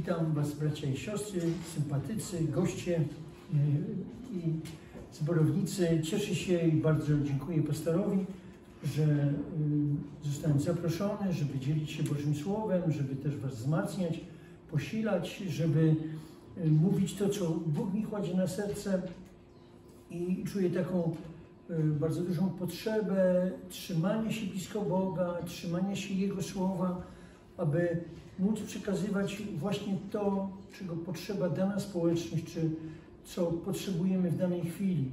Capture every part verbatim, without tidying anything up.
Witam Was, bracia i siostry, sympatycy, goście i zborownicy. Cieszę się i bardzo dziękuję pastorowi, że zostałem zaproszony, żeby dzielić się Bożym Słowem, żeby też Was wzmacniać, posilać, żeby mówić to, co Bóg mi kładzie na serce. I czuję taką bardzo dużą potrzebę trzymania się blisko Boga, trzymania się Jego Słowa, aby móc przekazywać właśnie to, czego potrzeba dana społeczność, czy co potrzebujemy w danej chwili.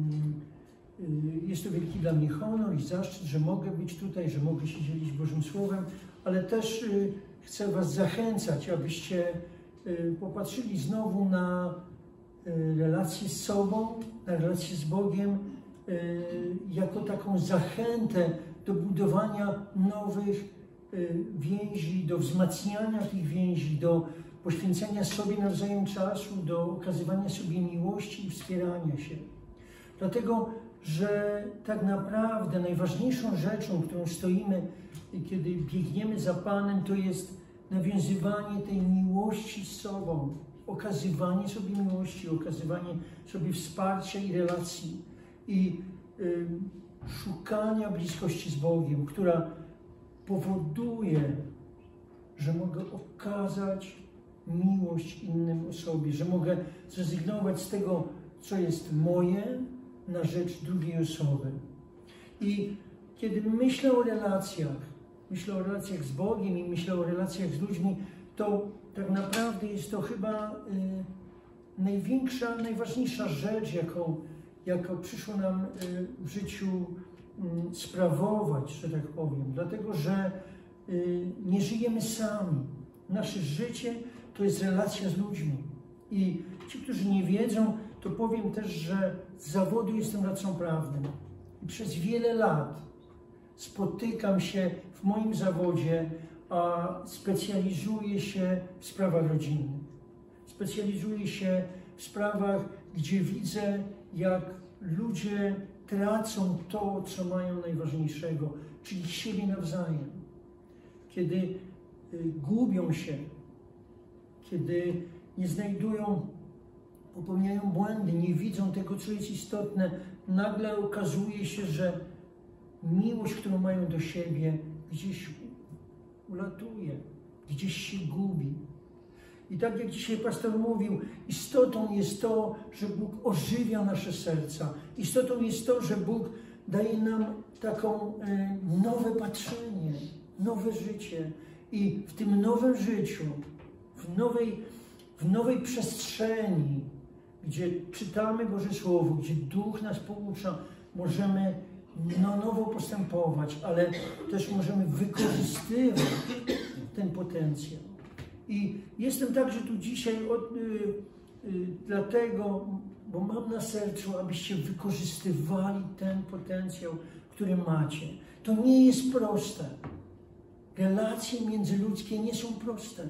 Jest to wielki dla mnie honor i zaszczyt, że mogę być tutaj, że mogę się dzielić Bożym Słowem, ale też chcę Was zachęcać, abyście popatrzyli znowu na relację z sobą, na relację z Bogiem, jako taką zachętę do budowania nowych więzi, do wzmacniania tych więzi, do poświęcenia sobie nawzajem czasu, do okazywania sobie miłości i wspierania się. Dlatego, że tak naprawdę najważniejszą rzeczą, którą stoimy, kiedy biegniemy za Panem, to jest nawiązywanie tej miłości z sobą, okazywanie sobie miłości, okazywanie sobie wsparcia i relacji i y, szukania bliskości z Bogiem, która powoduje, że mogę okazać miłość innym osobie, że mogę zrezygnować z tego, co jest moje, na rzecz drugiej osoby. I kiedy myślę o relacjach, myślę o relacjach z Bogiem i myślę o relacjach z ludźmi, to tak naprawdę jest to chyba y, największa, najważniejsza rzecz, jaką, jaką przyszło nam y, w życiu y, sprawować, że tak powiem. Dlatego, że y, nie żyjemy sami. Nasze życie to jest relacja z ludźmi. I ci, którzy nie wiedzą, to powiem też, że z zawodu jestem radcą prawnym. I przez wiele lat spotykam się w moim zawodzie, a specjalizuję się w sprawach rodzinnych. Specjalizuję się w sprawach, gdzie widzę, jak ludzie tracą to, co mają najważniejszego, czyli siebie nawzajem. Kiedy y, gubią się, kiedy nie znajdują, popełniają błędy, nie widzą tego, co jest istotne, nagle okazuje się, że miłość, którą mają do siebie, gdzieś ulatuje, gdzieś się gubi. I tak jak dzisiaj pastor mówił, istotą jest to, że Bóg ożywia nasze serca. Istotą jest to, że Bóg daje nam taką e, nowe patrzenie, nowe życie. I w tym nowym życiu, w nowej, w nowej przestrzeni, gdzie czytamy Boże Słowo, gdzie Duch nas poucza, możemy na nowo postępować, ale też możemy wykorzystywać ten potencjał. I jestem także tu dzisiaj od, y, y, dlatego, bo mam na sercu, abyście wykorzystywali ten potencjał, który macie. To nie jest proste. Relacje międzyludzkie nie są proste,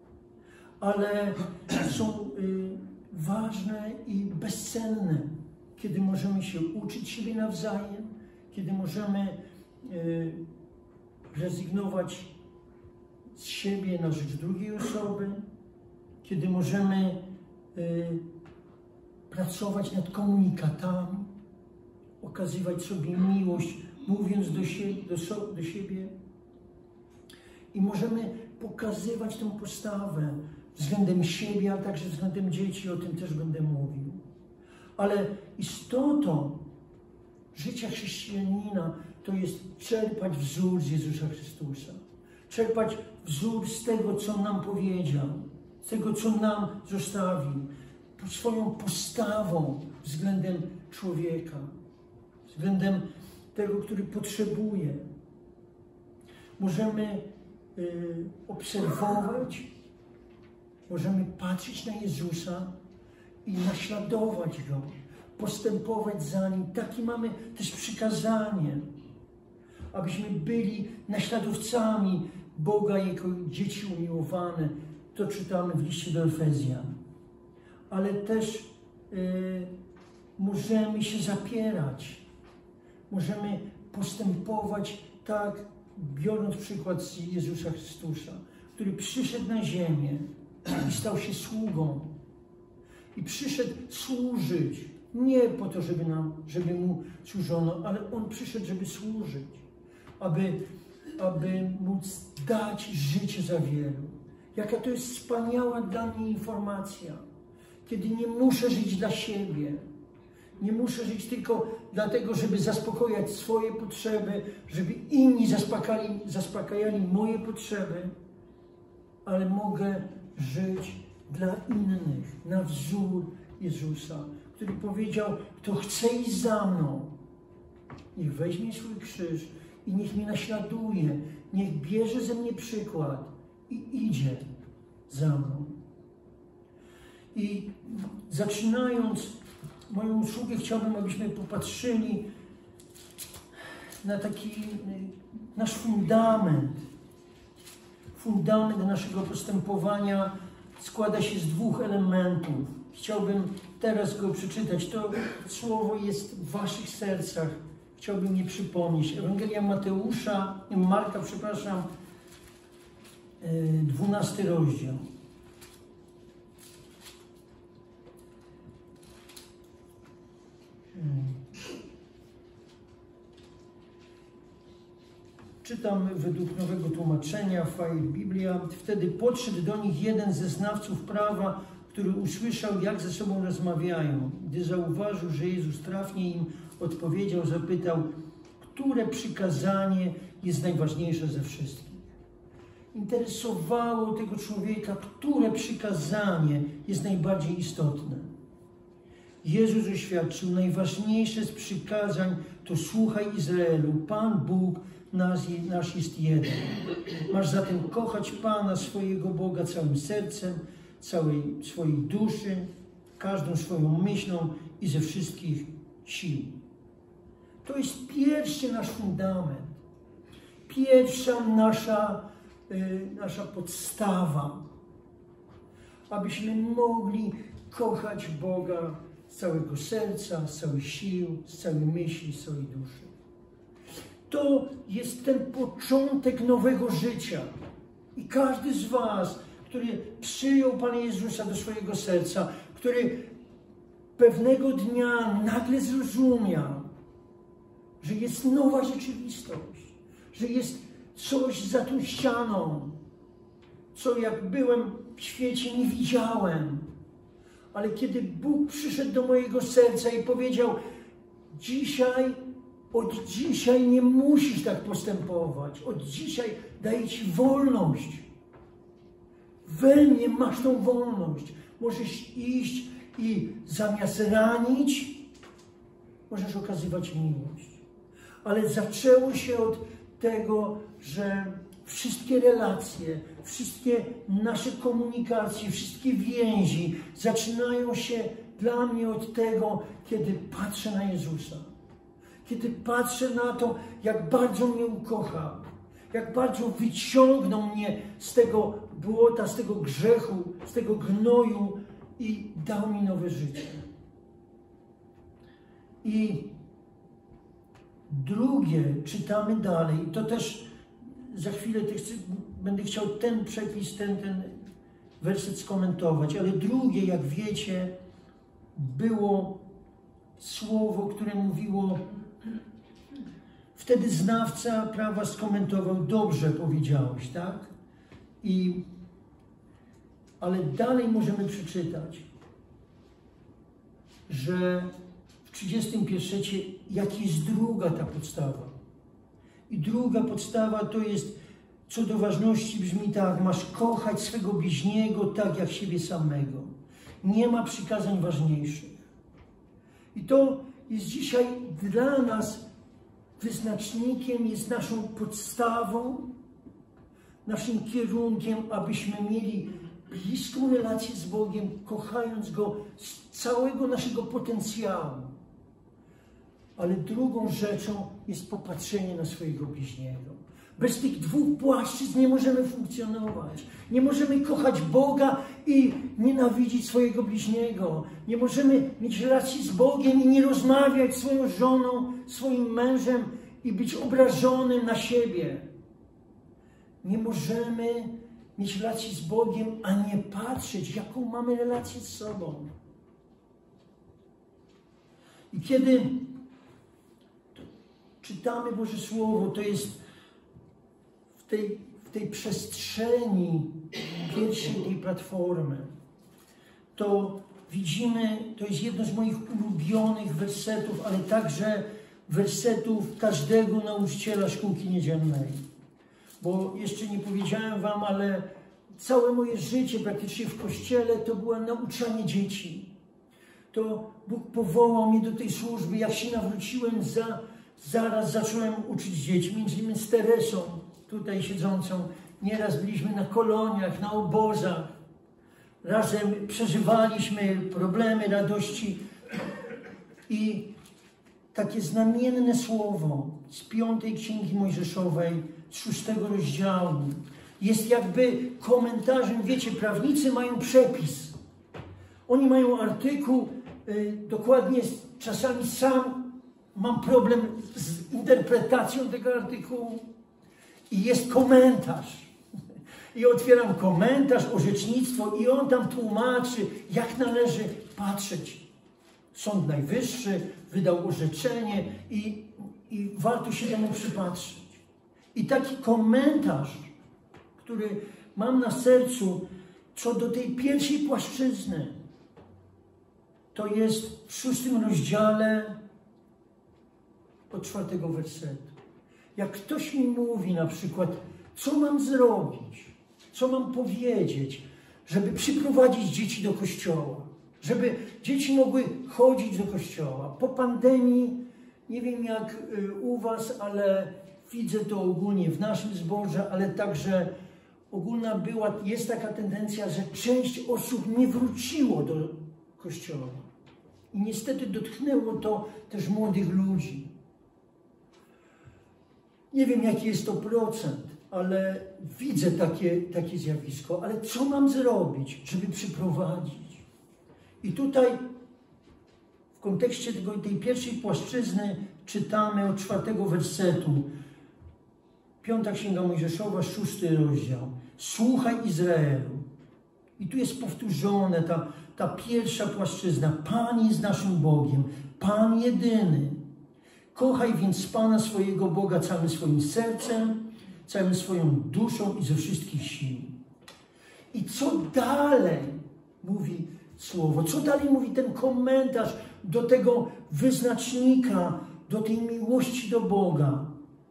ale są y, ważne i bezcenne, kiedy możemy się uczyć siebie nawzajem, kiedy możemy y, rezygnować z siebie na rzecz drugiej osoby, kiedy możemy y, pracować nad komunikatami, okazywać sobie miłość, mówiąc do, sie, do, so, do siebie. I możemy pokazywać tę postawę względem siebie, ale także względem dzieci, o tym też będę mówił. Ale istotą życia chrześcijanina to jest czerpać wzór z Jezusa Chrystusa. Czerpać wzór z tego, co nam powiedział, z tego, co nam zostawił, swoją postawą względem człowieka, względem tego, który potrzebuje. Możemy y, obserwować, możemy patrzeć na Jezusa i naśladować Go, postępować za Nim. Takie mamy też przykazanie, abyśmy byli naśladowcami Boga jako dzieci umiłowane. To czytamy w liście do Efezjan. Ale też y, możemy się zapierać. Możemy postępować tak, biorąc przykład z Jezusa Chrystusa, który przyszedł na ziemię, i stał się sługą. I przyszedł służyć. Nie po to, żeby, nam, żeby mu służono, ale on przyszedł, żeby służyć. Aby, aby móc dać życie za wielu. Jaka to jest wspaniała dla mnie informacja. Kiedy nie muszę żyć dla siebie. Nie muszę żyć tylko dlatego, żeby zaspokojać swoje potrzeby, żeby inni zaspokajali, zaspokajali moje potrzeby, ale mogę żyć dla innych, na wzór Jezusa, który powiedział, kto chce iść za mną, niech weźmie swój krzyż i niech mnie naśladuje, niech bierze ze mnie przykład i idzie za mną. I zaczynając moją usługę, chciałbym, abyśmy popatrzyli na taki nasz fundament. Fundament naszego postępowania składa się z dwóch elementów. Chciałbym teraz go przeczytać. To słowo jest w waszych sercach. Chciałbym je przypomnieć. Ewangelia Mateusza, Marka, przepraszam, dwunasty rozdział. Czytam według nowego tłumaczenia, Fire Biblia. Wtedy podszedł do nich jeden ze znawców prawa, który usłyszał, jak ze sobą rozmawiają. Gdy zauważył, że Jezus trafnie im odpowiedział, zapytał, które przykazanie jest najważniejsze ze wszystkich. Interesowało tego człowieka, które przykazanie jest najbardziej istotne. Jezus oświadczył, najważniejsze z przykazań to słuchaj Izraelu, Pan Bóg nasz, nasz jest jeden. Masz zatem kochać Pana swojego Boga całym sercem, całej swojej duszy, każdą swoją myślą i ze wszystkich sił. To jest pierwszy nasz fundament, pierwsza nasza, y, nasza podstawa, abyśmy mogli kochać Boga z całego serca, z całych sił, z całej myśli, z całej duszy. To jest ten początek nowego życia. I każdy z was, który przyjął Pana Jezusa do swojego serca, który pewnego dnia nagle zrozumiał, że jest nowa rzeczywistość, że jest coś za tą ścianą, co jak byłem w świecie nie widziałem. Ale kiedy Bóg przyszedł do mojego serca i powiedział, dzisiaj, od dzisiaj nie musisz tak postępować, od dzisiaj daję ci wolność. We mnie masz tą wolność. Możesz iść i zamiast ranić, możesz okazywać miłość. Ale zaczęło się od tego, że wszystkie relacje, wszystkie nasze komunikacje, wszystkie więzi zaczynają się dla mnie od tego, kiedy patrzę na Jezusa. Kiedy patrzę na to, jak bardzo mnie ukochał, jak bardzo wyciągnął mnie z tego błota, z tego grzechu, z tego gnoju i dał mi nowe życie. I drugie, czytamy dalej, to też za chwilę będę chciał ten przepis, ten, ten werset skomentować, ale drugie, jak wiecie, było słowo, które mówiło, wtedy znawca prawa skomentował, dobrze powiedziałeś, tak? I, ale dalej możemy przeczytać, że w trzydziestym pierwszym jak jest druga ta podstawa. I druga podstawa to jest, co do ważności brzmi tak, masz kochać swego bliźniego tak jak siebie samego. Nie ma przykazań ważniejszych. I to jest dzisiaj dla nas wyznacznikiem, jest naszą podstawą, naszym kierunkiem, abyśmy mieli bliską relację z Bogiem, kochając Go z całego naszego potencjału. Ale drugą rzeczą jest popatrzenie na swojego bliźniego. Bez tych dwóch płaszczyzn nie możemy funkcjonować. Nie możemy kochać Boga i nienawidzić swojego bliźniego. Nie możemy mieć relacji z Bogiem i nie rozmawiać z swoją żoną, swoim mężem i być obrażonym na siebie. Nie możemy mieć relację z Bogiem, a nie patrzeć, jaką mamy relację z sobą. I kiedy czytamy Boże Słowo, to jest w tej, w tej przestrzeni pierwszej tej platformy, to widzimy, to jest jedno z moich ulubionych wersetów, ale także wersetów każdego nauczyciela szkółki niedzielnej. Bo jeszcze nie powiedziałem wam, ale całe moje życie praktycznie w Kościele to było nauczanie dzieci. To Bóg powołał mnie do tej służby. Jak się nawróciłem, za, zaraz zacząłem uczyć dzieci. Między innymi z Teresą, tutaj siedzącą. Nieraz byliśmy na koloniach, na obozach. Razem przeżywaliśmy problemy, radości. I takie znamienne słowo z piątej Księgi Mojżeszowej, z szóstego rozdziału, jest jakby komentarzem. Wiecie, prawnicy mają przepis. Oni mają artykuł, y, dokładnie czasami sam mam problem z interpretacją tego artykułu i jest komentarz. I otwieram komentarz, orzecznictwo i on tam tłumaczy, jak należy patrzeć. Sąd Najwyższy wydał orzeczenie i, i warto się temu przypatrzyć. I taki komentarz, który mam na sercu, co do tej pierwszej płaszczyzny, to jest w szóstym rozdziale od czwartego wersetu. Jak ktoś mi mówi na przykład, co mam zrobić, co mam powiedzieć, żeby przyprowadzić dzieci do kościoła, żeby dzieci mogły chodzić do kościoła. Po pandemii, nie wiem jak u was, ale widzę to ogólnie w naszym zborze, ale także ogólna była, jest taka tendencja, że część osób nie wróciło do kościoła. I niestety dotknęło to też młodych ludzi. Nie wiem, jaki jest to procent, ale widzę takie, takie zjawisko. Ale co mam zrobić, żeby przyprowadzić? I tutaj w kontekście tego, tej pierwszej płaszczyzny czytamy od czwartego wersetu. Piąta Księga Mojżeszowa, szósty rozdział. Słuchaj, Izraelu. I tu jest powtórzone ta, ta pierwsza płaszczyzna. Pan jest naszym Bogiem. Pan jedyny. Kochaj więc Pana swojego Boga całym swoim sercem, całą swoją duszą i ze wszystkich sił. I co dalej mówi Słowo? Co dalej mówi ten komentarz do tego wyznacznika, do tej miłości do Boga?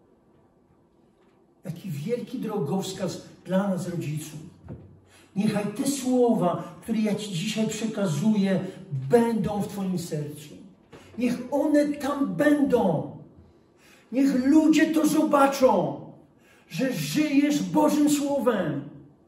Jaki wielki drogowskaz dla nas, rodziców. Niechaj te słowa, które ja Ci dzisiaj przekazuję, będą w Twoim sercu. Niech one tam będą. Niech ludzie to zobaczą, że żyjesz Bożym Słowem.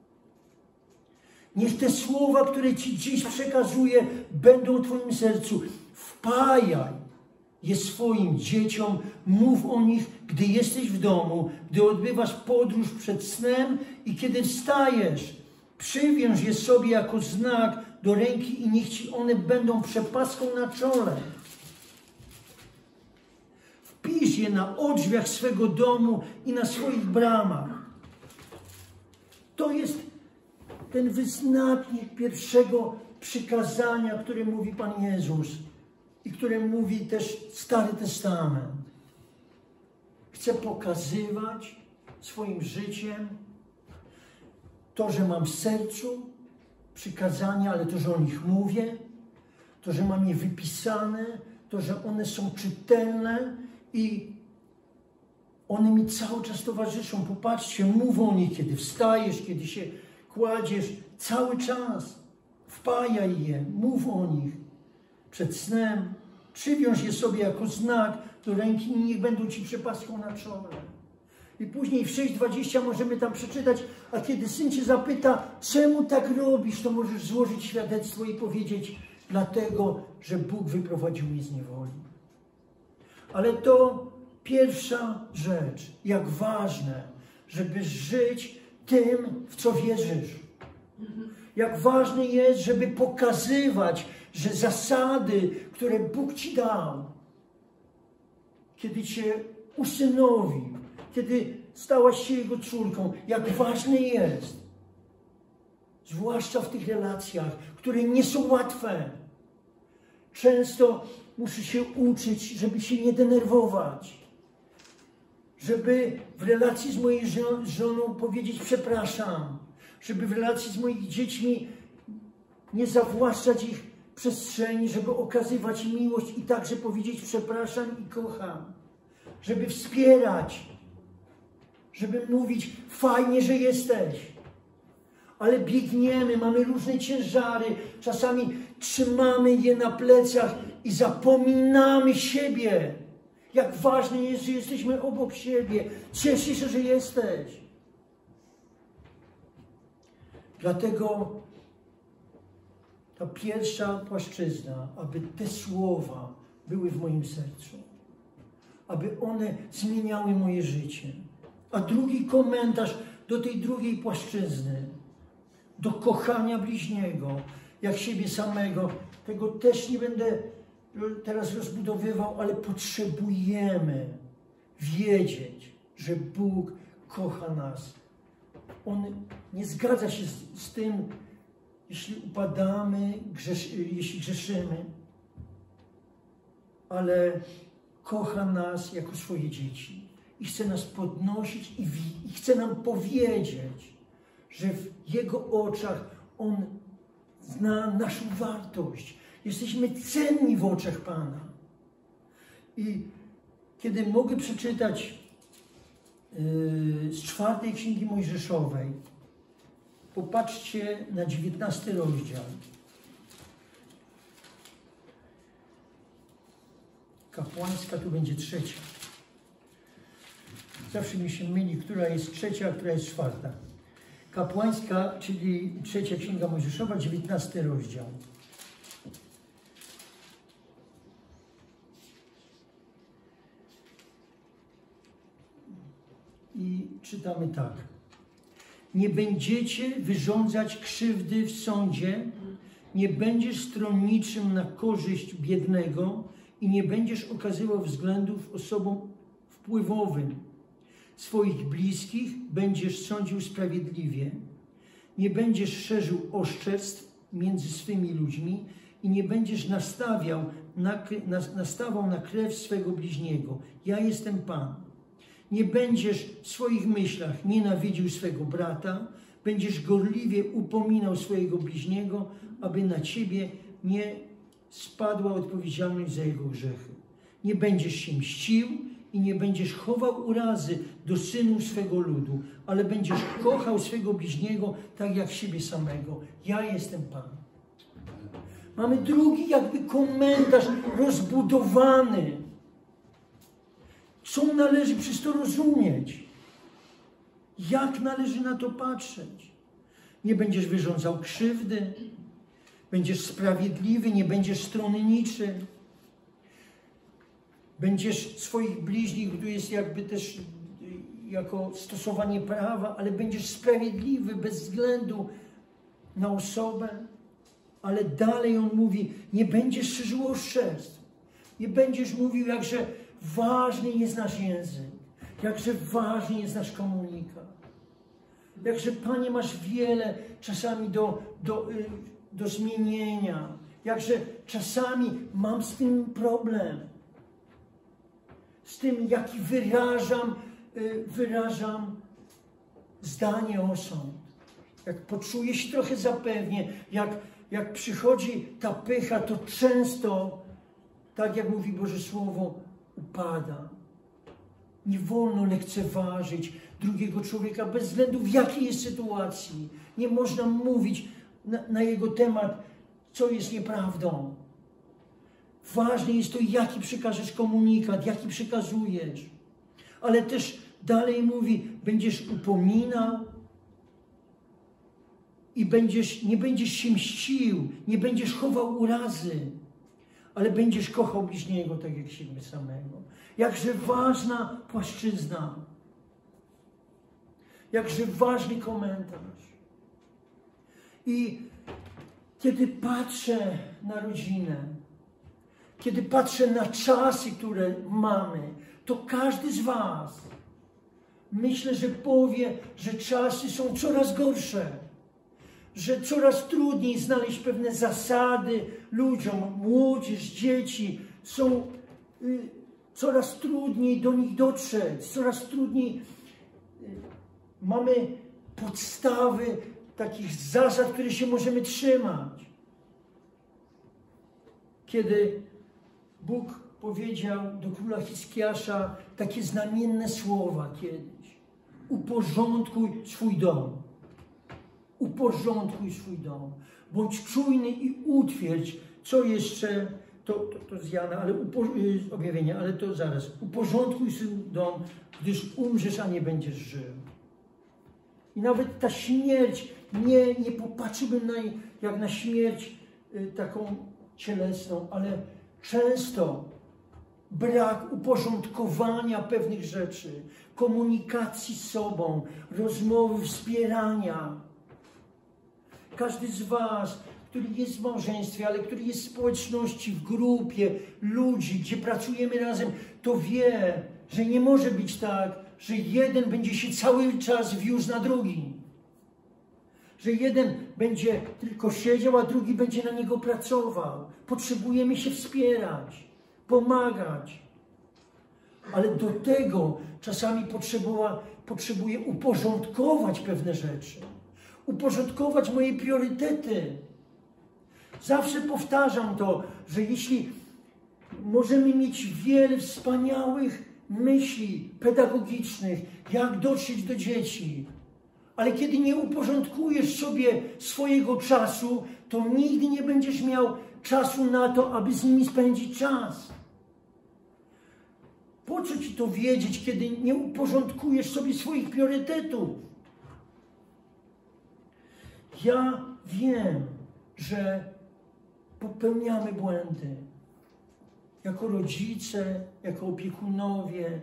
Niech te słowa, które Ci dziś przekazuję, będą w Twoim sercu. Wpajaj je swoim dzieciom, mów o nich, gdy jesteś w domu, gdy odbywasz podróż przed snem i kiedy wstajesz. Przywiąż je sobie jako znak do ręki i niech Ci one będą przepaską na czole. Wpisz je na odrzwiach swego domu i na swoich bramach. To jest ten wyznacznik pierwszego przykazania, które mówi Pan Jezus i które mówi też Stary Testament. Chcę pokazywać swoim życiem to, że mam w sercu przykazania, ale to, że o nich mówię, to, że mam je wypisane, to, że one są czytelne i one mi cały czas towarzyszą. Popatrzcie, mów o nich, kiedy wstajesz, kiedy się kładziesz, cały czas. Wpajaj je, mów o nich przed snem. Przywiąż je sobie jako znak do ręki i niech będą Ci przepaską na czole. I później w sześć dwadzieścia możemy tam przeczytać, a kiedy syn Cię zapyta, czemu tak robisz, to możesz złożyć świadectwo i powiedzieć, dlatego, że Bóg wyprowadził mnie z niewoli. Ale to pierwsza rzecz, jak ważne, żeby żyć tym, w co wierzysz. Jak ważne jest, żeby pokazywać, że zasady, które Bóg Ci dał, kiedy Cię usynowił, kiedy stałaś się Jego córką, jak ważne jest, zwłaszcza w tych relacjach, które nie są łatwe. Często muszę się uczyć, żeby się nie denerwować, żeby w relacji z moją żoną powiedzieć przepraszam, żeby w relacji z moimi dziećmi nie zawłaszczać ich przestrzeni, żeby okazywać im miłość i także powiedzieć przepraszam i kocham, żeby wspierać, żeby mówić fajnie, że jesteś, ale biegniemy, mamy różne ciężary, czasami trzymamy je na plecach i zapominamy siebie. Jak ważne jest, że jesteśmy obok siebie. Ciesz się, że jesteś. Dlatego ta pierwsza płaszczyzna, aby te słowa były w moim sercu, aby one zmieniały moje życie. A drugi komentarz do tej drugiej płaszczyzny, do kochania bliźniego, jak siebie samego, tego też nie będę teraz rozbudowywał, ale potrzebujemy wiedzieć, że Bóg kocha nas. On nie zgadza się z, z tym, jeśli upadamy, grzesz, jeśli grzeszymy, ale kocha nas jako swoje dzieci i chce nas podnosić i, w, i chce nam powiedzieć, że w Jego oczach On zna naszą wartość. Jesteśmy cenni w oczach Pana. I kiedy mogę przeczytać yy, z czwartej Księgi Mojżeszowej, popatrzcie na dziewiętnasty rozdział. Kapłańska tu będzie trzecia. Zawsze mi się myli, która jest trzecia, a która jest czwarta. Kapłańska, czyli trzecia Księga Mojżeszowa, dziewiętnasty rozdział. I czytamy tak. Nie będziecie wyrządzać krzywdy w sądzie, nie będziesz stronniczym na korzyść biednego i nie będziesz okazywał względów osobom wpływowym. Swoich bliskich będziesz sądził sprawiedliwie, nie będziesz szerzył oszczerstw między swymi ludźmi i nie będziesz nastawiał na, nastawał na krew swego bliźniego. Ja jestem Pan. Nie będziesz w swoich myślach nienawidził swego brata, będziesz gorliwie upominał swojego bliźniego, aby na ciebie nie spadła odpowiedzialność za jego grzechy. Nie będziesz się mścił i nie będziesz chował urazy do synów swego ludu, ale będziesz kochał swego bliźniego tak jak siebie samego. Ja jestem Pan. Mamy drugi jakby komentarz rozbudowany. Co należy przez to rozumieć? Jak należy na to patrzeć? Nie będziesz wyrządzał krzywdy, będziesz sprawiedliwy, nie będziesz stronniczy. Będziesz swoich bliźnich, tu jest jakby też jako stosowanie prawa, ale będziesz sprawiedliwy bez względu na osobę. Ale dalej on mówi, nie będziesz szerzył oszczerstw. Nie będziesz mówił, jakże ważny jest nasz język, jakże ważny jest nasz komunikat. Jakże, Panie, masz wiele czasami do, do, do zmienienia. Jakże czasami mam z tym problem. Z tym, jaki wyrażam, wyrażam zdanie o sąd. Jak poczuję się trochę zapewnie, jak, jak przychodzi ta pycha, to często, tak jak mówi Boże Słowo, upada. Nie wolno lekceważyć drugiego człowieka bez względu w jakiej jest sytuacji. Nie można mówić na, na jego temat, co jest nieprawdą. Ważne jest to, jaki przekażesz komunikat, jaki przekazujesz. Ale też dalej mówi, będziesz upominał i będziesz, nie będziesz się mścił, nie będziesz chował urazy, ale będziesz kochał bliźniego tak jak siebie samego. Jakże ważna płaszczyzna. Jakże ważny komentarz. I kiedy patrzę na rodzinę, kiedy patrzę na czasy, które mamy, to każdy z was, myślę, że powie, że czasy są coraz gorsze. że coraz trudniej znaleźć pewne zasady ludziom, młodzież, dzieci. Są y, coraz trudniej do nich dotrzeć, coraz trudniej y, mamy podstawy takich zasad, które się możemy trzymać. Kiedy Bóg powiedział do króla Hizkiasza takie znamienne słowa kiedyś: uporządkuj swój dom. Uporządkuj swój dom. Bądź czujny i utwierdź. Co jeszcze? To, to, to z Jana, ale upo, y, objawienia, ale to zaraz. Uporządkuj swój dom, gdyż umrzesz, a nie będziesz żył. I nawet ta śmierć, nie, nie popatrzyłbym na niej jak na śmierć y, taką cielesną, ale często brak uporządkowania pewnych rzeczy, komunikacji z sobą, rozmowy, wspierania. Każdy z was, który jest w małżeństwie, ale który jest w społeczności, w grupie ludzi, gdzie pracujemy razem, to wie, że nie może być tak, że jeden będzie się cały czas wiózł na drugi. Że jeden będzie tylko siedział, a drugi będzie na niego pracował. Potrzebujemy się wspierać, pomagać. Ale do tego czasami potrzeba, potrzebuję uporządkować pewne rzeczy. Uporządkować moje priorytety. Zawsze powtarzam to, że jeśli możemy mieć wiele wspaniałych myśli pedagogicznych, jak dotrzeć do dzieci, ale kiedy nie uporządkujesz sobie swojego czasu, to nigdy nie będziesz miał czasu na to, aby z nimi spędzić czas. Po co ci to wiedzieć, kiedy nie uporządkujesz sobie swoich priorytetów? Ja wiem, że popełniamy błędy. Jako rodzice, jako opiekunowie,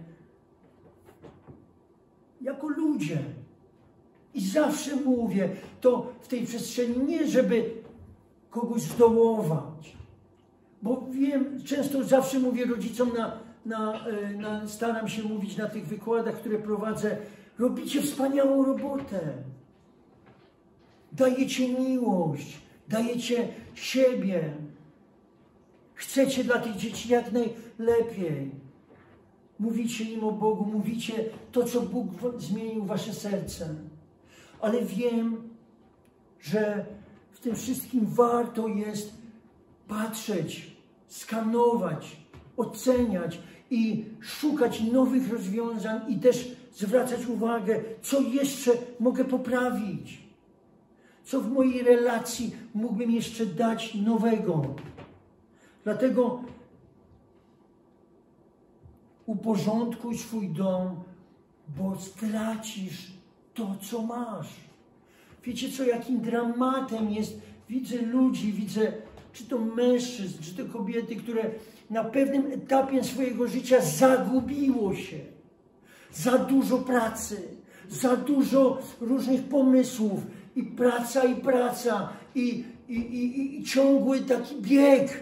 jako ludzie. I zawsze mówię to w tej przestrzeni nie, żeby kogoś zdołować. Bo wiem, często zawsze mówię rodzicom, na, na, na, staram się mówić na tych wykładach, które prowadzę, robicie wspaniałą robotę. Dajecie miłość, dajecie siebie. Chcecie dla tych dzieci jak najlepiej. Mówicie im o Bogu, mówicie to, co Bóg zmienił w wasze serce. Ale wiem, że w tym wszystkim warto jest patrzeć, skanować, oceniać i szukać nowych rozwiązań i też zwracać uwagę, co jeszcze mogę poprawić. Co w mojej relacji mógłbym jeszcze dać nowego. Dlatego uporządkuj swój dom, bo stracisz to, co masz. Wiecie co, jakim dramatem jest, widzę ludzi, widzę czy to mężczyzn, czy to kobiety, które na pewnym etapie swojego życia zagubiło się. Za dużo pracy, za dużo różnych pomysłów i praca, i praca, i, i, i, i ciągły taki bieg.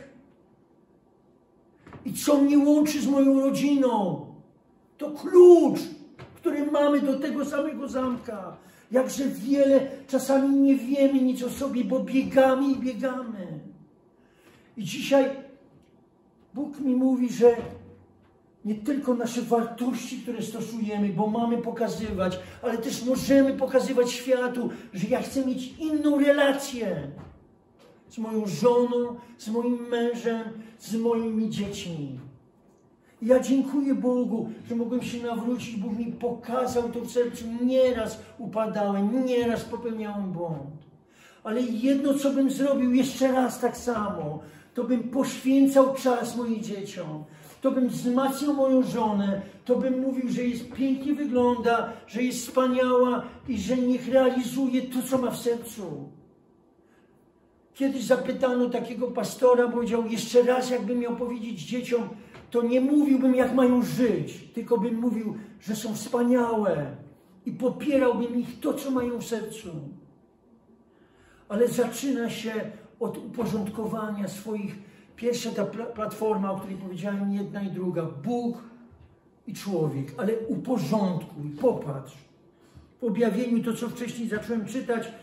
I co mnie łączy z moją rodziną? To klucz, który mamy do tego samego zamka. Jakże wiele czasami nie wiemy nic o sobie, bo biegamy i biegamy. I dzisiaj Bóg mi mówi, że nie tylko nasze wartości, które stosujemy, bo mamy pokazywać, ale też możemy pokazywać światu, że ja chcę mieć inną relację z moją żoną, z moim mężem, z moimi dziećmi. I ja dziękuję Bogu, że mogłem się nawrócić. Bóg mi pokazał to w sercu. Nieraz upadałem, nieraz popełniałem błąd. Ale jedno, co bym zrobił jeszcze raz tak samo, to bym poświęcał czas moim dzieciom. To bym wzmacniał moją żonę. To bym mówił, że jest pięknie wygląda, że jest wspaniała i że niech realizuje to, co ma w sercu. Kiedyś zapytano takiego pastora, powiedział, jeszcze raz jakbym miał powiedzieć dzieciom, to nie mówiłbym, jak mają żyć, tylko bym mówił, że są wspaniałe i popierałbym ich to, co mają w sercu. Ale zaczyna się od uporządkowania swoich. Pierwsza ta platforma, o której powiedziałem, jedna i druga. Bóg i człowiek. Ale uporządkuj, popatrz. W objawieniu, to co wcześniej zacząłem czytać,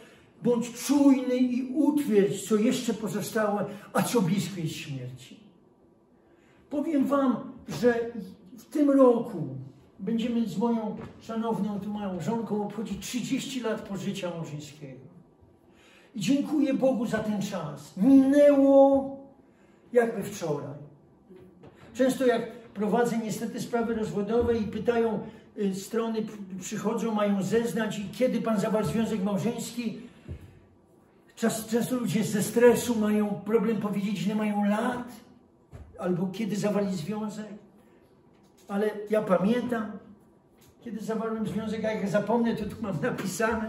Bądź czujny i utwierdź, co jeszcze pozostało, a co blisko jest śmierci. Powiem wam, że w tym roku będziemy z moją szanowną, tu moją żonką obchodzić trzydzieści lat pożycia małżeńskiego. I dziękuję Bogu za ten czas. Minęło jakby wczoraj. Często jak prowadzę niestety sprawy rozwodowe i pytają, y, strony przychodzą, mają zeznać, i kiedy pan zawarł związek małżeński. Czas, często ludzie ze stresu mają problem powiedzieć, ile mają lat, albo kiedy zawarli związek. Ale ja pamiętam, kiedy zawarłem związek, a jak zapomnę, to tu mam napisane.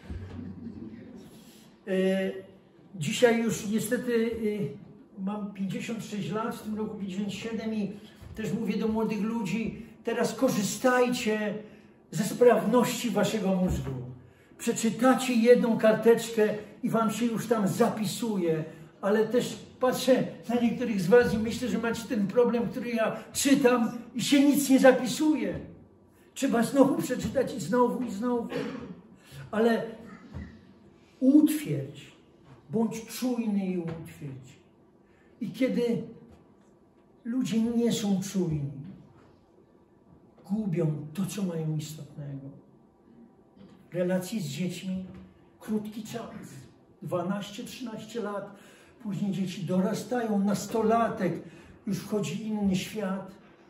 E, dzisiaj już niestety e, mam pięćdziesiąt sześć lat, w tym roku pięćdziesiąt siedem, i też mówię do młodych ludzi, teraz korzystajcie ze sprawności waszego mózgu. Przeczytacie jedną karteczkę i wam się już tam zapisuje, ale też patrzę na niektórych z was i myślę, że macie ten problem, który ja czytam i się nic nie zapisuje. Trzeba znowu przeczytać i znowu i znowu. Ale utwierdź, bądź czujny i utwierdź. I kiedy ludzie nie są czujni, gubią to, co mają istotnego. Relacje z dziećmi, krótki czas, dwanaście trzynaście lat, później dzieci dorastają, nastolatek, już wchodzi inny świat.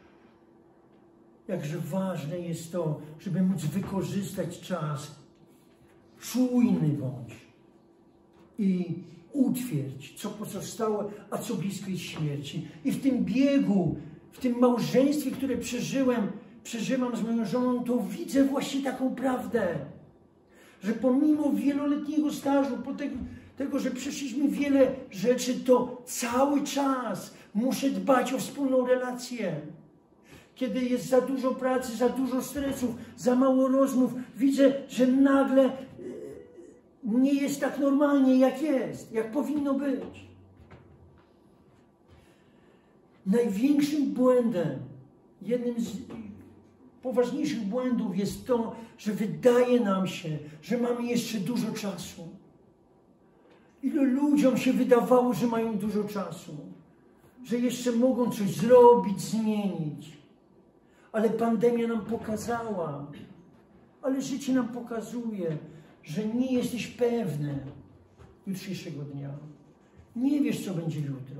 Jakże ważne jest to, żeby móc wykorzystać czas. Czujny bądź i utwierdź, co pozostało, a co blisko jest śmierci. I w tym biegu, w tym małżeństwie, które przeżyłem, przeżywam z moją żoną, to widzę właśnie taką prawdę, że pomimo wieloletniego stażu, po tego, tego, że przeszliśmy wiele rzeczy, to cały czas muszę dbać o wspólną relację. Kiedy jest za dużo pracy, za dużo stresów, za mało rozmów, widzę, że nagle nie jest tak normalnie, jak jest, jak powinno być. Największym błędem, jednym z poważniejszych błędów jest to, że wydaje nam się, że mamy jeszcze dużo czasu. Ilu ludziom się wydawało, że mają dużo czasu, że jeszcze mogą coś zrobić, zmienić. Ale pandemia nam pokazała, ale życie nam pokazuje, że nie jesteś pewny jutrzejszego dnia. Nie wiesz, co będzie jutro.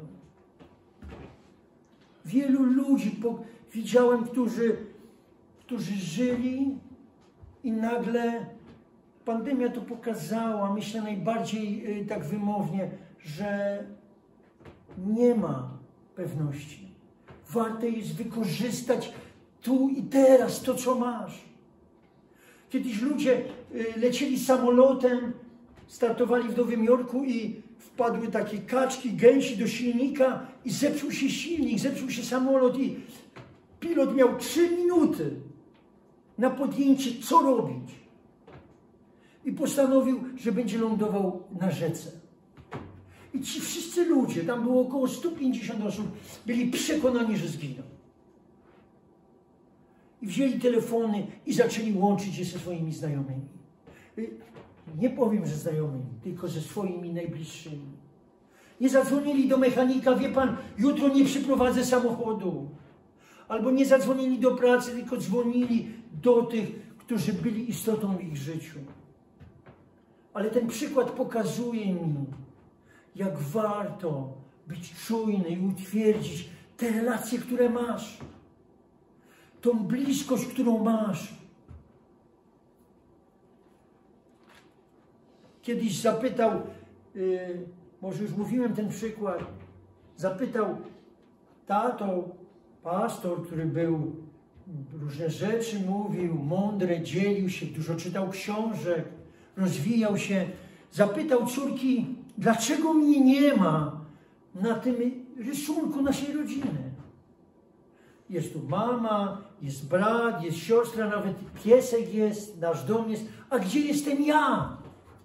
Wielu ludzi po, widziałem, którzy, którzy żyli i nagle pandemia to pokazała, myślę najbardziej y, tak wymownie, że nie ma pewności. Warto jest wykorzystać tu i teraz to, co masz. Kiedyś ludzie y, lecieli samolotem, startowali w Nowym Jorku i wpadły takie kaczki, gęsi do silnika i zepsuł się silnik, zepsuł się samolot i pilot miał trzy minuty na podjęcie, co robić. I postanowił, że będzie lądował na rzece. I ci wszyscy ludzie, tam było około sto pięćdziesiąt osób, byli przekonani, że zginą. I wzięli telefony i zaczęli łączyć się ze swoimi znajomymi. Nie powiem, że znajomymi, tylko ze swoimi najbliższymi. Nie zadzwonili do mechanika, wie pan, jutro nie przyprowadzę samochodu. Albo nie zadzwonili do pracy, tylko dzwonili do tych, którzy byli istotą w ich życiu. Ale ten przykład pokazuje mi, jak warto być czujny i utwierdzić te relacje, które masz. Tą bliskość, którą masz. Kiedyś zapytał, yy, może już mówiłem ten przykład, zapytał tato, pastor, który był, różne rzeczy mówił, mądre, dzielił się, dużo czytał książek, rozwijał się. Zapytał córki, dlaczego mnie nie ma na tym rysunku naszej rodziny. Jest tu mama, jest brat, jest siostra, nawet piesek jest, nasz dom jest. A gdzie jestem ja?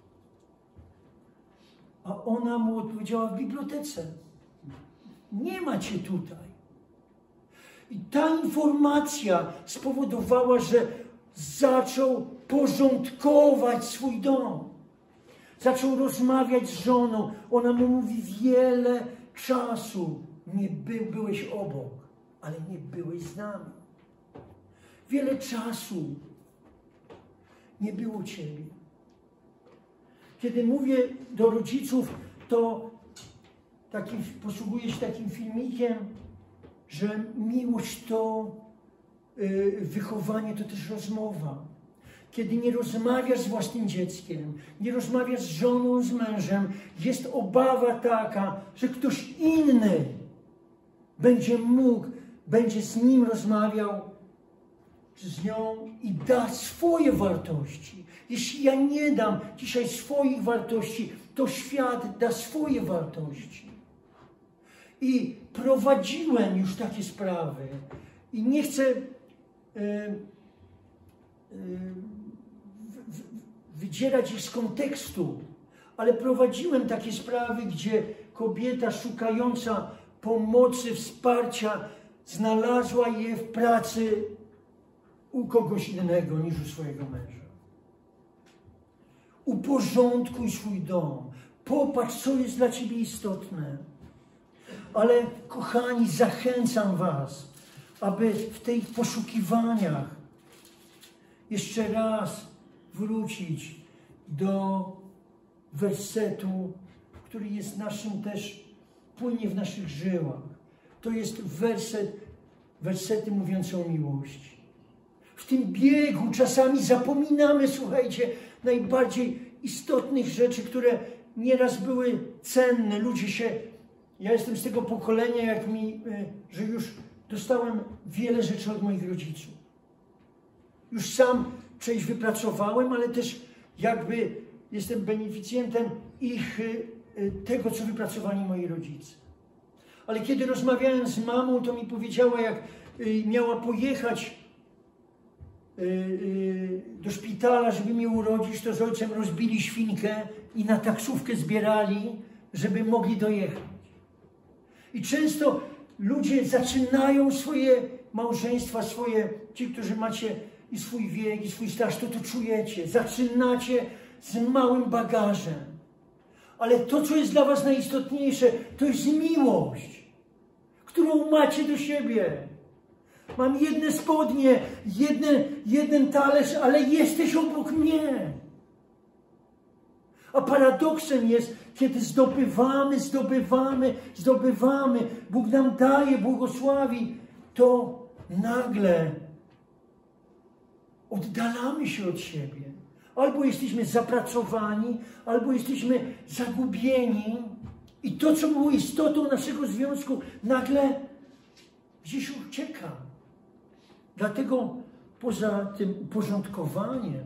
A ona mu odpowiedziała, w bibliotece. Nie ma cię tutaj. I ta informacja spowodowała, że zaczął porządkować swój dom. Zaczął rozmawiać z żoną. Ona mu mówi, wiele czasu nie by, byłeś obok, ale nie byłeś z nami. Wiele czasu nie było Ciebie. Kiedy mówię do rodziców, to takim, posługuję się takim filmikiem, że miłość to yy, wychowanie, to też rozmowa. Kiedy nie rozmawiasz z własnym dzieckiem, nie rozmawiasz z żoną, z mężem, jest obawa taka, że ktoś inny będzie mógł, będzie z nim rozmawiał, czy z nią i da swoje wartości. Jeśli ja nie dam dzisiaj swoich wartości, to świat da swoje wartości. I prowadziłem już takie sprawy i nie chcę yy, yy, wydzierać ich z kontekstu, ale prowadziłem takie sprawy, gdzie kobieta szukająca pomocy, wsparcia znalazła je w pracy u kogoś innego niż u swojego męża. Uporządkuj swój dom. Popatrz, co jest dla Ciebie istotne. Ale, kochani, zachęcam Was, aby w tych poszukiwaniach jeszcze raz wrócić do wersetu, który jest naszym też, płynie w naszych żyłach. To jest werset, wersety mówiące o miłości. W tym biegu czasami zapominamy, słuchajcie, najbardziej istotnych rzeczy, które nieraz były cenne. Ludzie się, ja jestem z tego pokolenia, jak mi, że już dostałem wiele rzeczy od moich rodziców. Już sam część wypracowałem, ale też jakby jestem beneficjentem ich, tego, co wypracowali moi rodzice. Ale kiedy rozmawiałem z mamą, to mi powiedziała, jak miała pojechać do szpitala, żeby mnie urodzić, to z ojcem rozbili świnkę i na taksówkę zbierali, żeby mogli dojechać. I często ludzie zaczynają swoje małżeństwa, swoje, ci, którzy macie i swój wiek, i swój staż, to to czujecie. Zaczynacie z małym bagażem. Ale to, co jest dla Was najistotniejsze, to jest miłość, którą macie do siebie. Mam jedne spodnie, jedne, jeden talerz, ale jesteś obok mnie. A paradoksem jest, kiedy zdobywamy, zdobywamy, zdobywamy, Bóg nam daje, błogosławi, to nagle oddalamy się od siebie. Albo jesteśmy zapracowani, albo jesteśmy zagubieni. I to, co było istotą naszego związku, nagle gdzieś ucieka. Dlatego poza tym uporządkowaniem,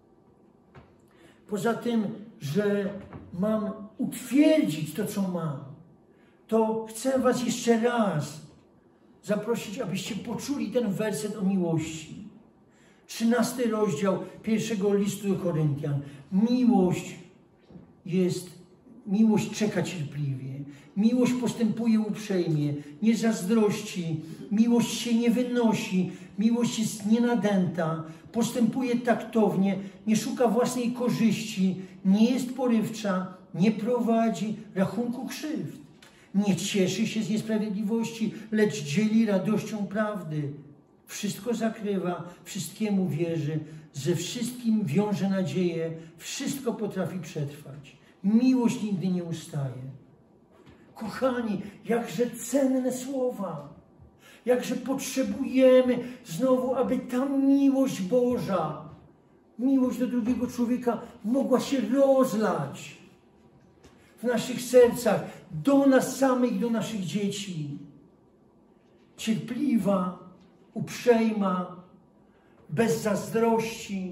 poza tym, że mam utwierdzić to, co mam, to chcę Was jeszcze raz zaprosić, abyście poczuli ten werset o miłości. Trzynasty rozdział pierwszego listu do Koryntian. Miłość jest, miłość czeka cierpliwie. Miłość postępuje uprzejmie, nie zazdrości. Miłość się nie wynosi. Miłość jest nienadęta. Postępuje taktownie, nie szuka własnej korzyści, nie jest porywcza, nie prowadzi rachunku krzywd. Nie cieszy się z niesprawiedliwości, lecz dzieli radością prawdy. Wszystko zakrywa, wszystkiemu wierzy, ze wszystkim wiąże nadzieję, wszystko potrafi przetrwać. Miłość nigdy nie ustaje. Kochani, jakże cenne słowa, jakże potrzebujemy znowu, aby ta miłość Boża, miłość do drugiego człowieka mogła się rozlać w naszych sercach, do nas samych, do naszych dzieci. Cierpliwa, uprzejma, bez zazdrości,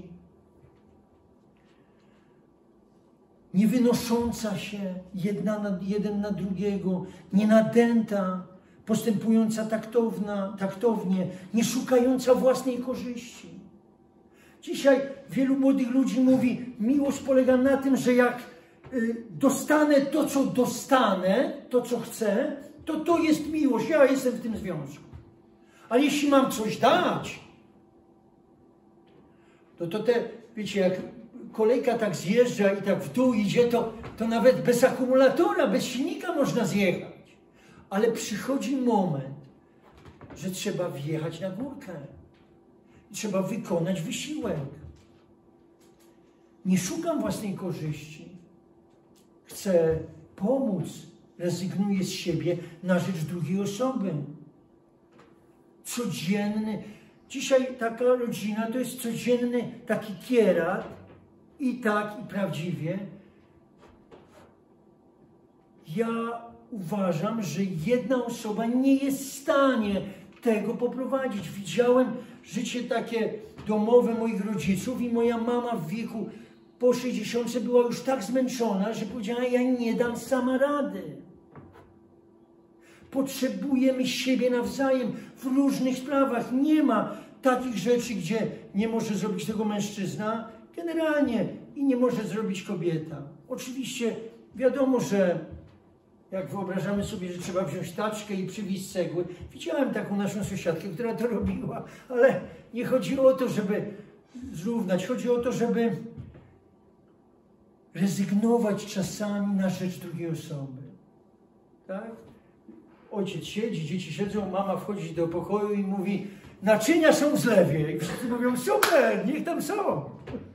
nie wynosząca się jedna na, jeden na drugiego, nie nadęta, postępująca taktowna, taktownie, nie szukająca własnej korzyści. Dzisiaj wielu młodych ludzi mówi, miłość polega na tym, że jak y, dostanę to, co dostanę, to, co chcę, to to jest miłość, ja jestem w tym związku. A jeśli mam coś dać, to to te, wiecie, jak kolejka tak zjeżdża i tak w dół idzie, to, to nawet bez akumulatora, bez silnika można zjechać. Ale przychodzi moment, że trzeba wjechać na górkę. Trzeba wykonać wysiłek. Nie szukam własnej korzyści. Chcę pomóc. Rezygnuję z siebie na rzecz drugiej osoby. Codzienny. Dzisiaj taka rodzina to jest codzienny taki kierat. I tak, i prawdziwie. Ja uważam, że jedna osoba nie jest w stanie tego poprowadzić. Widziałem życie takie domowe moich rodziców i moja mama w wieku po sześćdziesiątce była już tak zmęczona, że powiedziała, ja nie dam sama rady. Potrzebujemy siebie nawzajem w różnych sprawach. Nie ma takich rzeczy, gdzie nie może zrobić tego mężczyzna, generalnie i nie może zrobić kobieta. Oczywiście wiadomo, że jak wyobrażamy sobie, że trzeba wziąć taczkę i przywieźć cegły. Widziałem taką naszą sąsiadkę, która to robiła, ale nie chodzi o to, żeby zrównać. Chodzi o to, żeby rezygnować czasami na rzecz drugiej osoby. Tak? Ojciec siedzi, dzieci siedzą, mama wchodzi do pokoju i mówi, naczynia są w zlewie. I wszyscy mówią, super, niech tam są.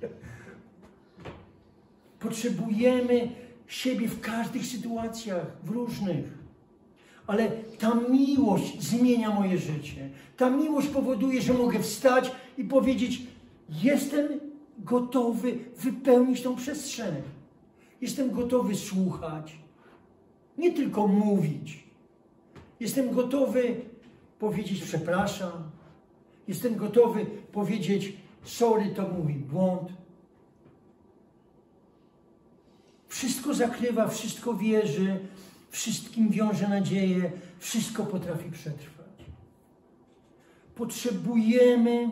Potrzebujemy siebie w każdych sytuacjach, w różnych. Ale ta miłość zmienia moje życie. Ta miłość powoduje, że mogę wstać i powiedzieć, jestem gotowy wypełnić tą przestrzeń. Jestem gotowy słuchać, nie tylko mówić. Jestem gotowy powiedzieć przepraszam. Jestem gotowy powiedzieć sorry, to mój błąd. Wszystko zakrywa, wszystko wierzy, wszystkim wiąże nadzieję, wszystko potrafi przetrwać. Potrzebujemy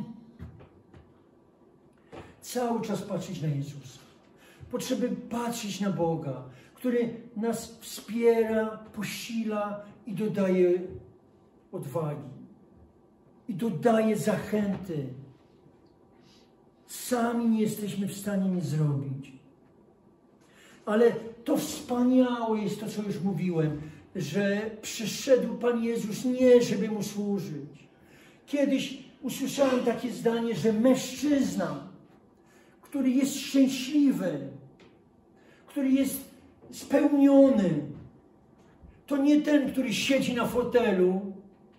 cały czas patrzeć na Jezusa. Potrzebujemy patrzeć na Boga, który nas wspiera, posila i dodaje odwagi. I dodaje zachęty. Sami nie jesteśmy w stanie nic zrobić. Ale to wspaniałe jest to, co już mówiłem, że przyszedł Pan Jezus nie, żeby Mu służyć. Kiedyś usłyszałem takie zdanie, że mężczyzna, który jest szczęśliwy, który jest spełniony, to nie ten, który siedzi na fotelu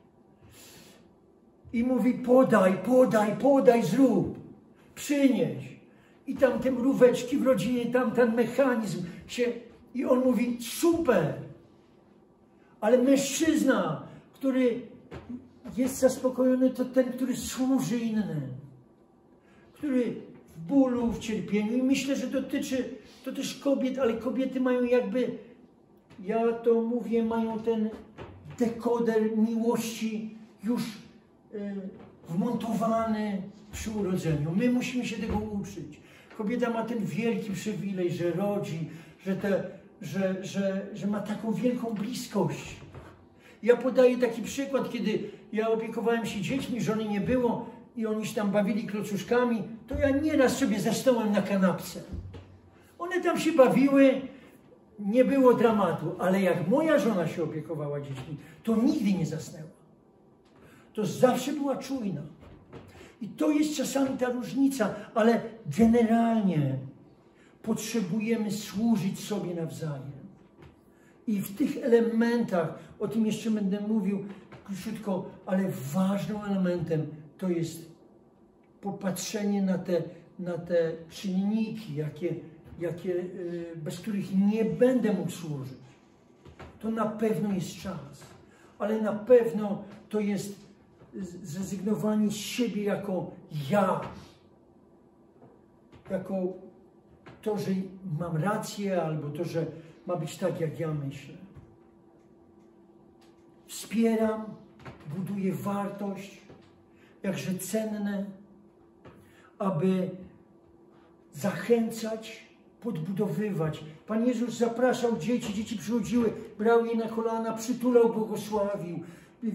i mówi podaj, podaj, podaj, zrób, przynieś. I tam te mróweczki w rodzinie, tam ten mechanizm się... I on mówi, super. Ale mężczyzna, który jest zaspokojony, to ten, który służy innym. Który w bólu, w cierpieniu. I myślę, że dotyczy to też kobiet, ale kobiety mają jakby, ja to mówię, mają ten dekoder miłości już y, wmontowany przy urodzeniu. My musimy się tego uczyć. Kobieta ma ten wielki przywilej, że rodzi, że, te, że, że, że ma taką wielką bliskość. Ja podaję taki przykład, kiedy ja opiekowałem się dziećmi, żony nie było i oni się tam bawili klocuszkami, to ja nieraz sobie zasnąłem na kanapce. One tam się bawiły, nie było dramatu, ale jak moja żona się opiekowała dziećmi, to nigdy nie zasnęła. To zawsze była czujna. I to jest czasami ta różnica, ale generalnie potrzebujemy służyć sobie nawzajem. I w tych elementach, o tym jeszcze będę mówił króciutko, ale ważnym elementem to jest popatrzenie na te, na te czynniki, jakie, jakie, bez których nie będę mógł służyć. To na pewno jest czas, ale na pewno to jest zrezygnowanie z siebie jako ja, jako to, że mam rację, albo to, że ma być tak, jak ja myślę. Wspieram, buduję wartość, jakże cenne, aby zachęcać, podbudowywać. Pan Jezus zapraszał dzieci, dzieci przychodziły, brał je na kolana, przytulał, błogosławił.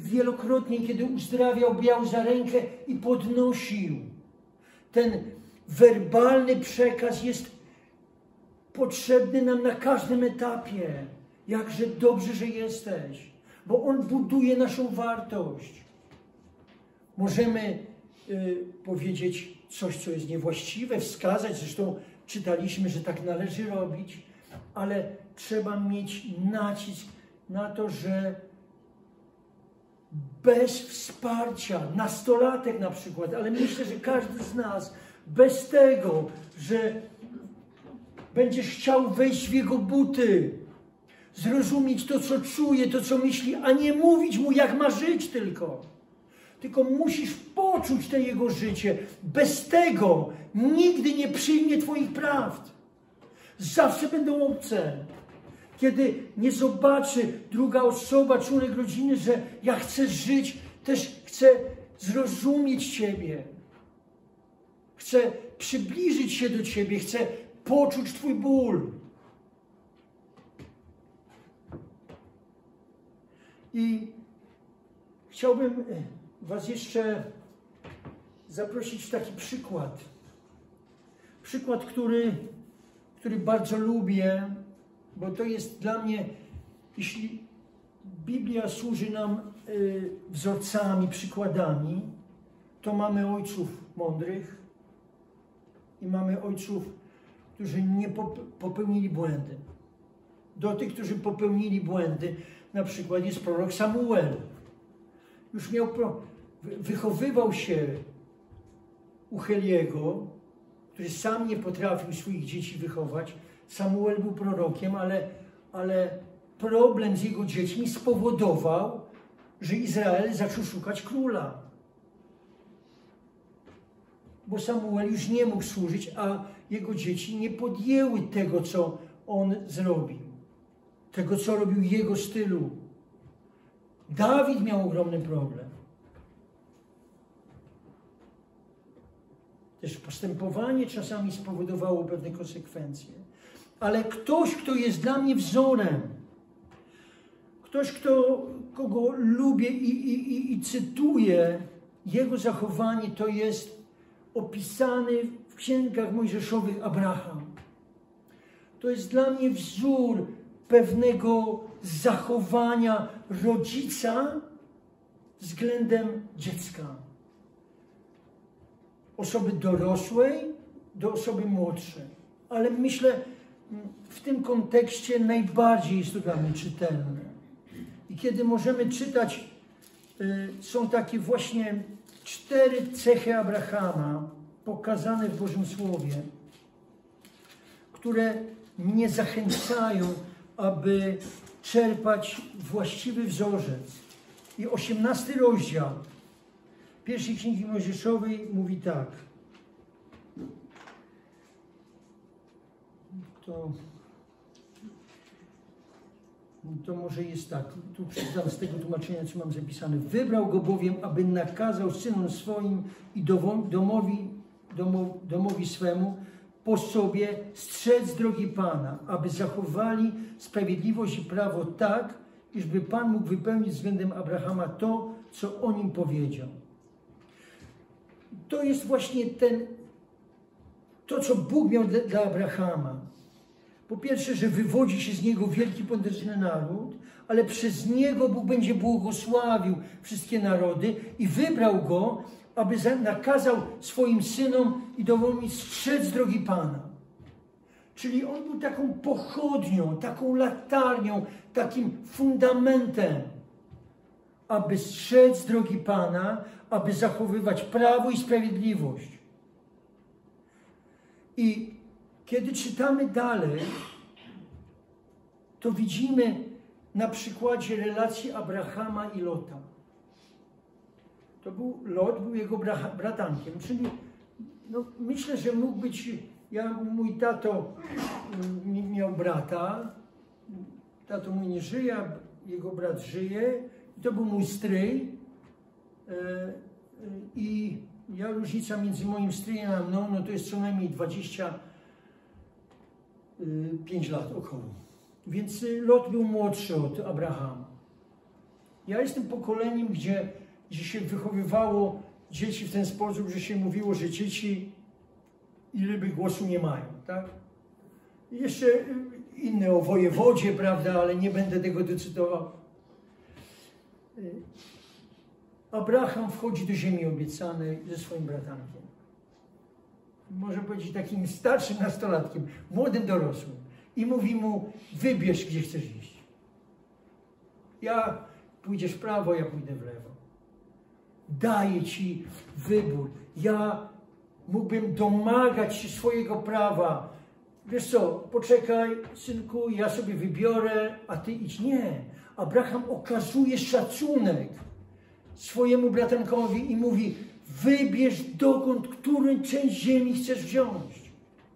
Wielokrotnie, kiedy uzdrawiał, brał za rękę i podnosił. Ten werbalny przekaz jest potrzebny nam na każdym etapie. Jakże dobrze, że jesteś, bo on buduje naszą wartość. Możemy y, powiedzieć coś, co jest niewłaściwe, wskazać, zresztą czytaliśmy, że tak należy robić, ale trzeba mieć nacisk na to, że bez wsparcia, nastolatek na przykład, ale myślę, że każdy z nas, bez tego, że będziesz chciał wejść w jego buty, zrozumieć to, co czuje, to, co myśli, a nie mówić mu, jak ma żyć tylko. Tylko musisz poczuć to jego życie. Bez tego nigdy nie przyjmie twoich prawd. Zawsze będą obce. Kiedy nie zobaczy druga osoba, członek rodziny, że ja chcę żyć, też chcę zrozumieć ciebie. Chcę przybliżyć się do ciebie, chcę poczuć twój ból. I chciałbym was jeszcze zaprosić w taki przykład. Przykład, który, który bardzo lubię, bo to jest dla mnie, jeśli Biblia służy nam y, wzorcami, przykładami, to mamy ojców mądrych i mamy ojców, którzy nie popełnili błędy. Do tych, którzy popełnili błędy, na przykład jest prorok Samuel. Już miał, wychowywał się u Heliego, który sam nie potrafił swoich dzieci wychować. Samuel był prorokiem, ale, ale problem z jego dziećmi spowodował, że Izrael zaczął szukać króla. Bo Samuel już nie mógł służyć, a jego dzieci nie podjęły tego, co on zrobił. Tego, co robił jego stylu. Dawid miał ogromny problem. Też postępowanie czasami spowodowało pewne konsekwencje. Ale ktoś, kto jest dla mnie wzorem, ktoś, kto, kogo lubię i, i, i, i cytuję, jego zachowanie to jest opisany w księgach mojżeszowych Abraham. To jest dla mnie wzór pewnego zachowania rodzica względem dziecka. Osoby dorosłej do osoby młodszej. Ale myślę, w tym kontekście najbardziej jest to dla mnie czytelne. I kiedy możemy czytać, są takie właśnie cztery cechy Abrahama pokazane w Bożym Słowie, które mnie zachęcają, aby czerpać właściwy wzorzec. I osiemnasty rozdział pierwszej Księgi Mojżeszowej mówi tak. To, to może jest tak. Tu przeczytam z tego tłumaczenia, co mam zapisane. Wybrał go bowiem, aby nakazał synom swoim i domowi, domowi swemu po sobie strzec drogi Pana, aby zachowali sprawiedliwość i prawo tak, iżby Pan mógł wypełnić względem Abrahama to, co o nim powiedział. To jest właśnie ten, to, co Bóg miał dla, dla Abrahama. Po pierwsze, że wywodzi się z niego wielki potężny naród, ale przez niego Bóg będzie błogosławił wszystkie narody i wybrał go, aby nakazał swoim synom i domowi strzec drogi Pana. Czyli on był taką pochodnią, taką latarnią, takim fundamentem, aby strzec drogi Pana, aby zachowywać prawo i sprawiedliwość. I kiedy czytamy dalej, to widzimy na przykładzie relacji Abrahama i Lota. To był Lot, był jego bratankiem, czyli no, myślę, że mógł być, ja, mój tato miał brata, tato mój nie żyje, jego brat żyje, to był mój stryj i ja różnica między moim stryjem a mną, no to jest co najmniej dwadzieścia pięć lat około. Więc Lot był młodszy od Abrahama. Ja jestem pokoleniem, gdzie, gdzie się wychowywało dzieci w ten sposób, że się mówiło, że dzieci i ryby głosu nie mają, tak? I jeszcze inne o wojewodzie, prawda, ale nie będę tego docytował. Abraham wchodzi do ziemi obiecanej ze swoim bratankiem. Może powiedzieć takim starszym nastolatkiem, młodym dorosłym. I mówi mu, wybierz, gdzie chcesz iść. Ja pójdziesz w prawo, ja pójdę w lewo. Daję ci wybór. Ja mógłbym domagać się swojego prawa. Wiesz co, poczekaj, synku, ja sobie wybiorę, a ty idź. Nie. Abraham okazuje szacunek swojemu bratankowi i mówi, wybierz dokąd, którą część ziemi chcesz wziąć.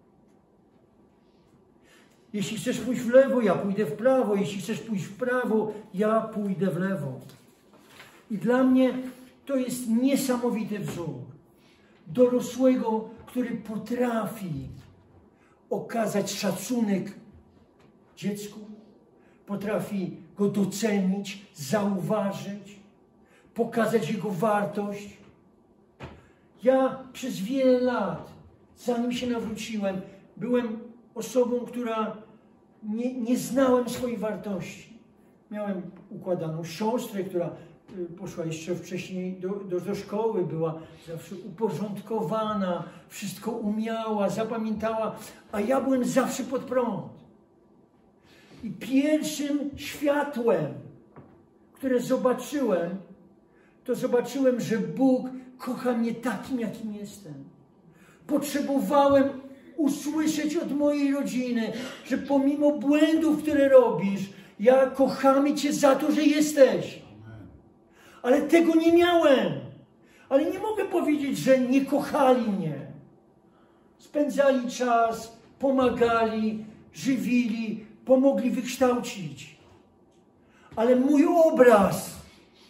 Jeśli chcesz pójść w lewo, ja pójdę w prawo. Jeśli chcesz pójść w prawo, ja pójdę w lewo. I dla mnie to jest niesamowity wzór dorosłego, który potrafi okazać szacunek dziecku, potrafi go docenić, zauważyć, pokazać jego wartość. Ja przez wiele lat, zanim się nawróciłem, byłem osobą, która nie, nie znałem swojej wartości. Miałem układaną siostrę, która poszła jeszcze wcześniej do, do, do szkoły, była zawsze uporządkowana, wszystko umiała, zapamiętała, a ja byłem zawsze pod prąd. I pierwszym światłem, które zobaczyłem, to zobaczyłem, że Bóg kocha mnie takim, jakim jestem. Potrzebowałem usłyszeć od mojej rodziny, że pomimo błędów, które robisz, ja kochamy Cię za to, że jesteś. Ale tego nie miałem. Ale nie mogę powiedzieć, że nie kochali mnie. Spędzali czas, pomagali, żywili, pomogli wykształcić. Ale mój obraz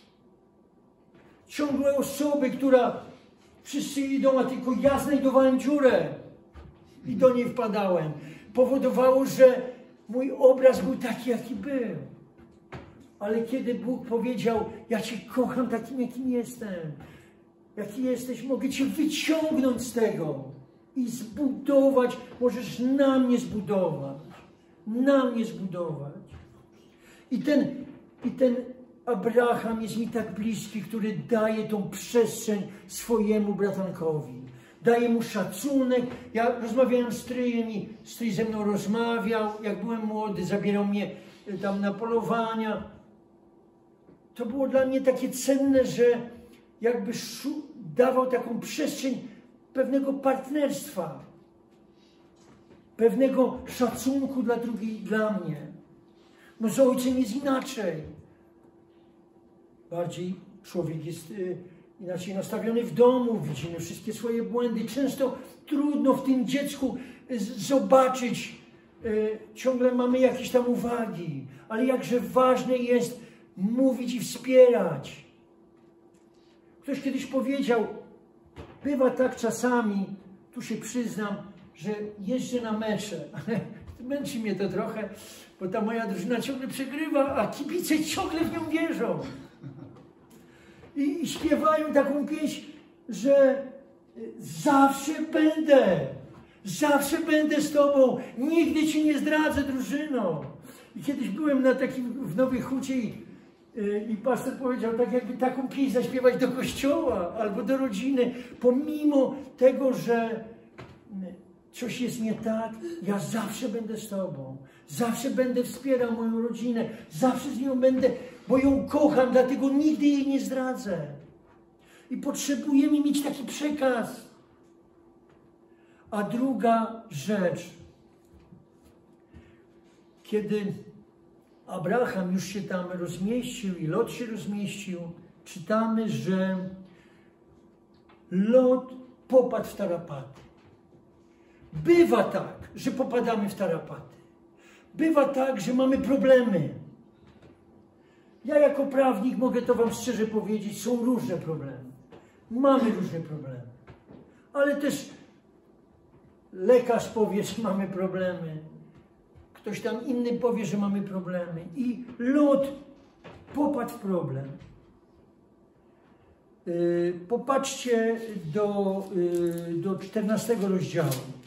ciągłej osoby, która wszyscy idą, a tylko ja znajdowałem dziurę i do niej wpadałem, powodowało, że mój obraz był taki, jaki był. Ale kiedy Bóg powiedział, ja Cię kocham takim, jakim jestem, jaki jesteś, mogę Cię wyciągnąć z tego i zbudować, możesz na mnie zbudować, na mnie zbudować. I ten, i ten Abraham jest mi tak bliski, który daje tą przestrzeń swojemu bratankowi. Daje mu szacunek. Ja rozmawiałem z stryjem i stryj ze mną rozmawiał. Jak byłem młody, zabierał mnie tam na polowania. To było dla mnie takie cenne, że jakby dawał taką przestrzeń pewnego partnerstwa, pewnego szacunku dla drugiej, dla mnie. No z ojcem jest inaczej. Bardziej człowiek jest y, inaczej nastawiony w domu, widzimy wszystkie swoje błędy. Często trudno w tym dziecku y, zobaczyć, y, ciągle mamy jakieś tam uwagi, ale jakże ważne jest mówić i wspierać. Ktoś kiedyś powiedział, bywa tak czasami, tu się przyznam, że jeżdżę na mecze, ale męczy mnie to trochę, bo ta moja drużyna ciągle przegrywa, a kibice ciągle w nią wierzą. I, i śpiewają taką pieśń, że zawsze będę, zawsze będę z Tobą, nigdy Ci nie zdradzę, drużyno. I kiedyś byłem na takim, w Nowej Hucie i, i pastor powiedział, tak jakby taką pieśń zaśpiewać do kościoła albo do rodziny, pomimo tego, że coś jest nie tak, ja zawsze będę z Tobą. Zawsze będę wspierał moją rodzinę. Zawsze z nią będę, bo ją kocham, dlatego nigdy jej nie zdradzę. I potrzebujemy mieć taki przekaz. A druga rzecz. Kiedy Abraham już się tam rozmieścił i Lot się rozmieścił, czytamy, że Lot popadł w tarapaty. Bywa tak, że popadamy w tarapaty. Bywa tak, że mamy problemy. Ja jako prawnik mogę to wam szczerze powiedzieć, są różne problemy. Mamy różne problemy. Ale też lekarz powie, że mamy problemy. Ktoś tam inny powie, że mamy problemy. I Lot popadł w problem. Popatrzcie do, do czternastego rozdziału.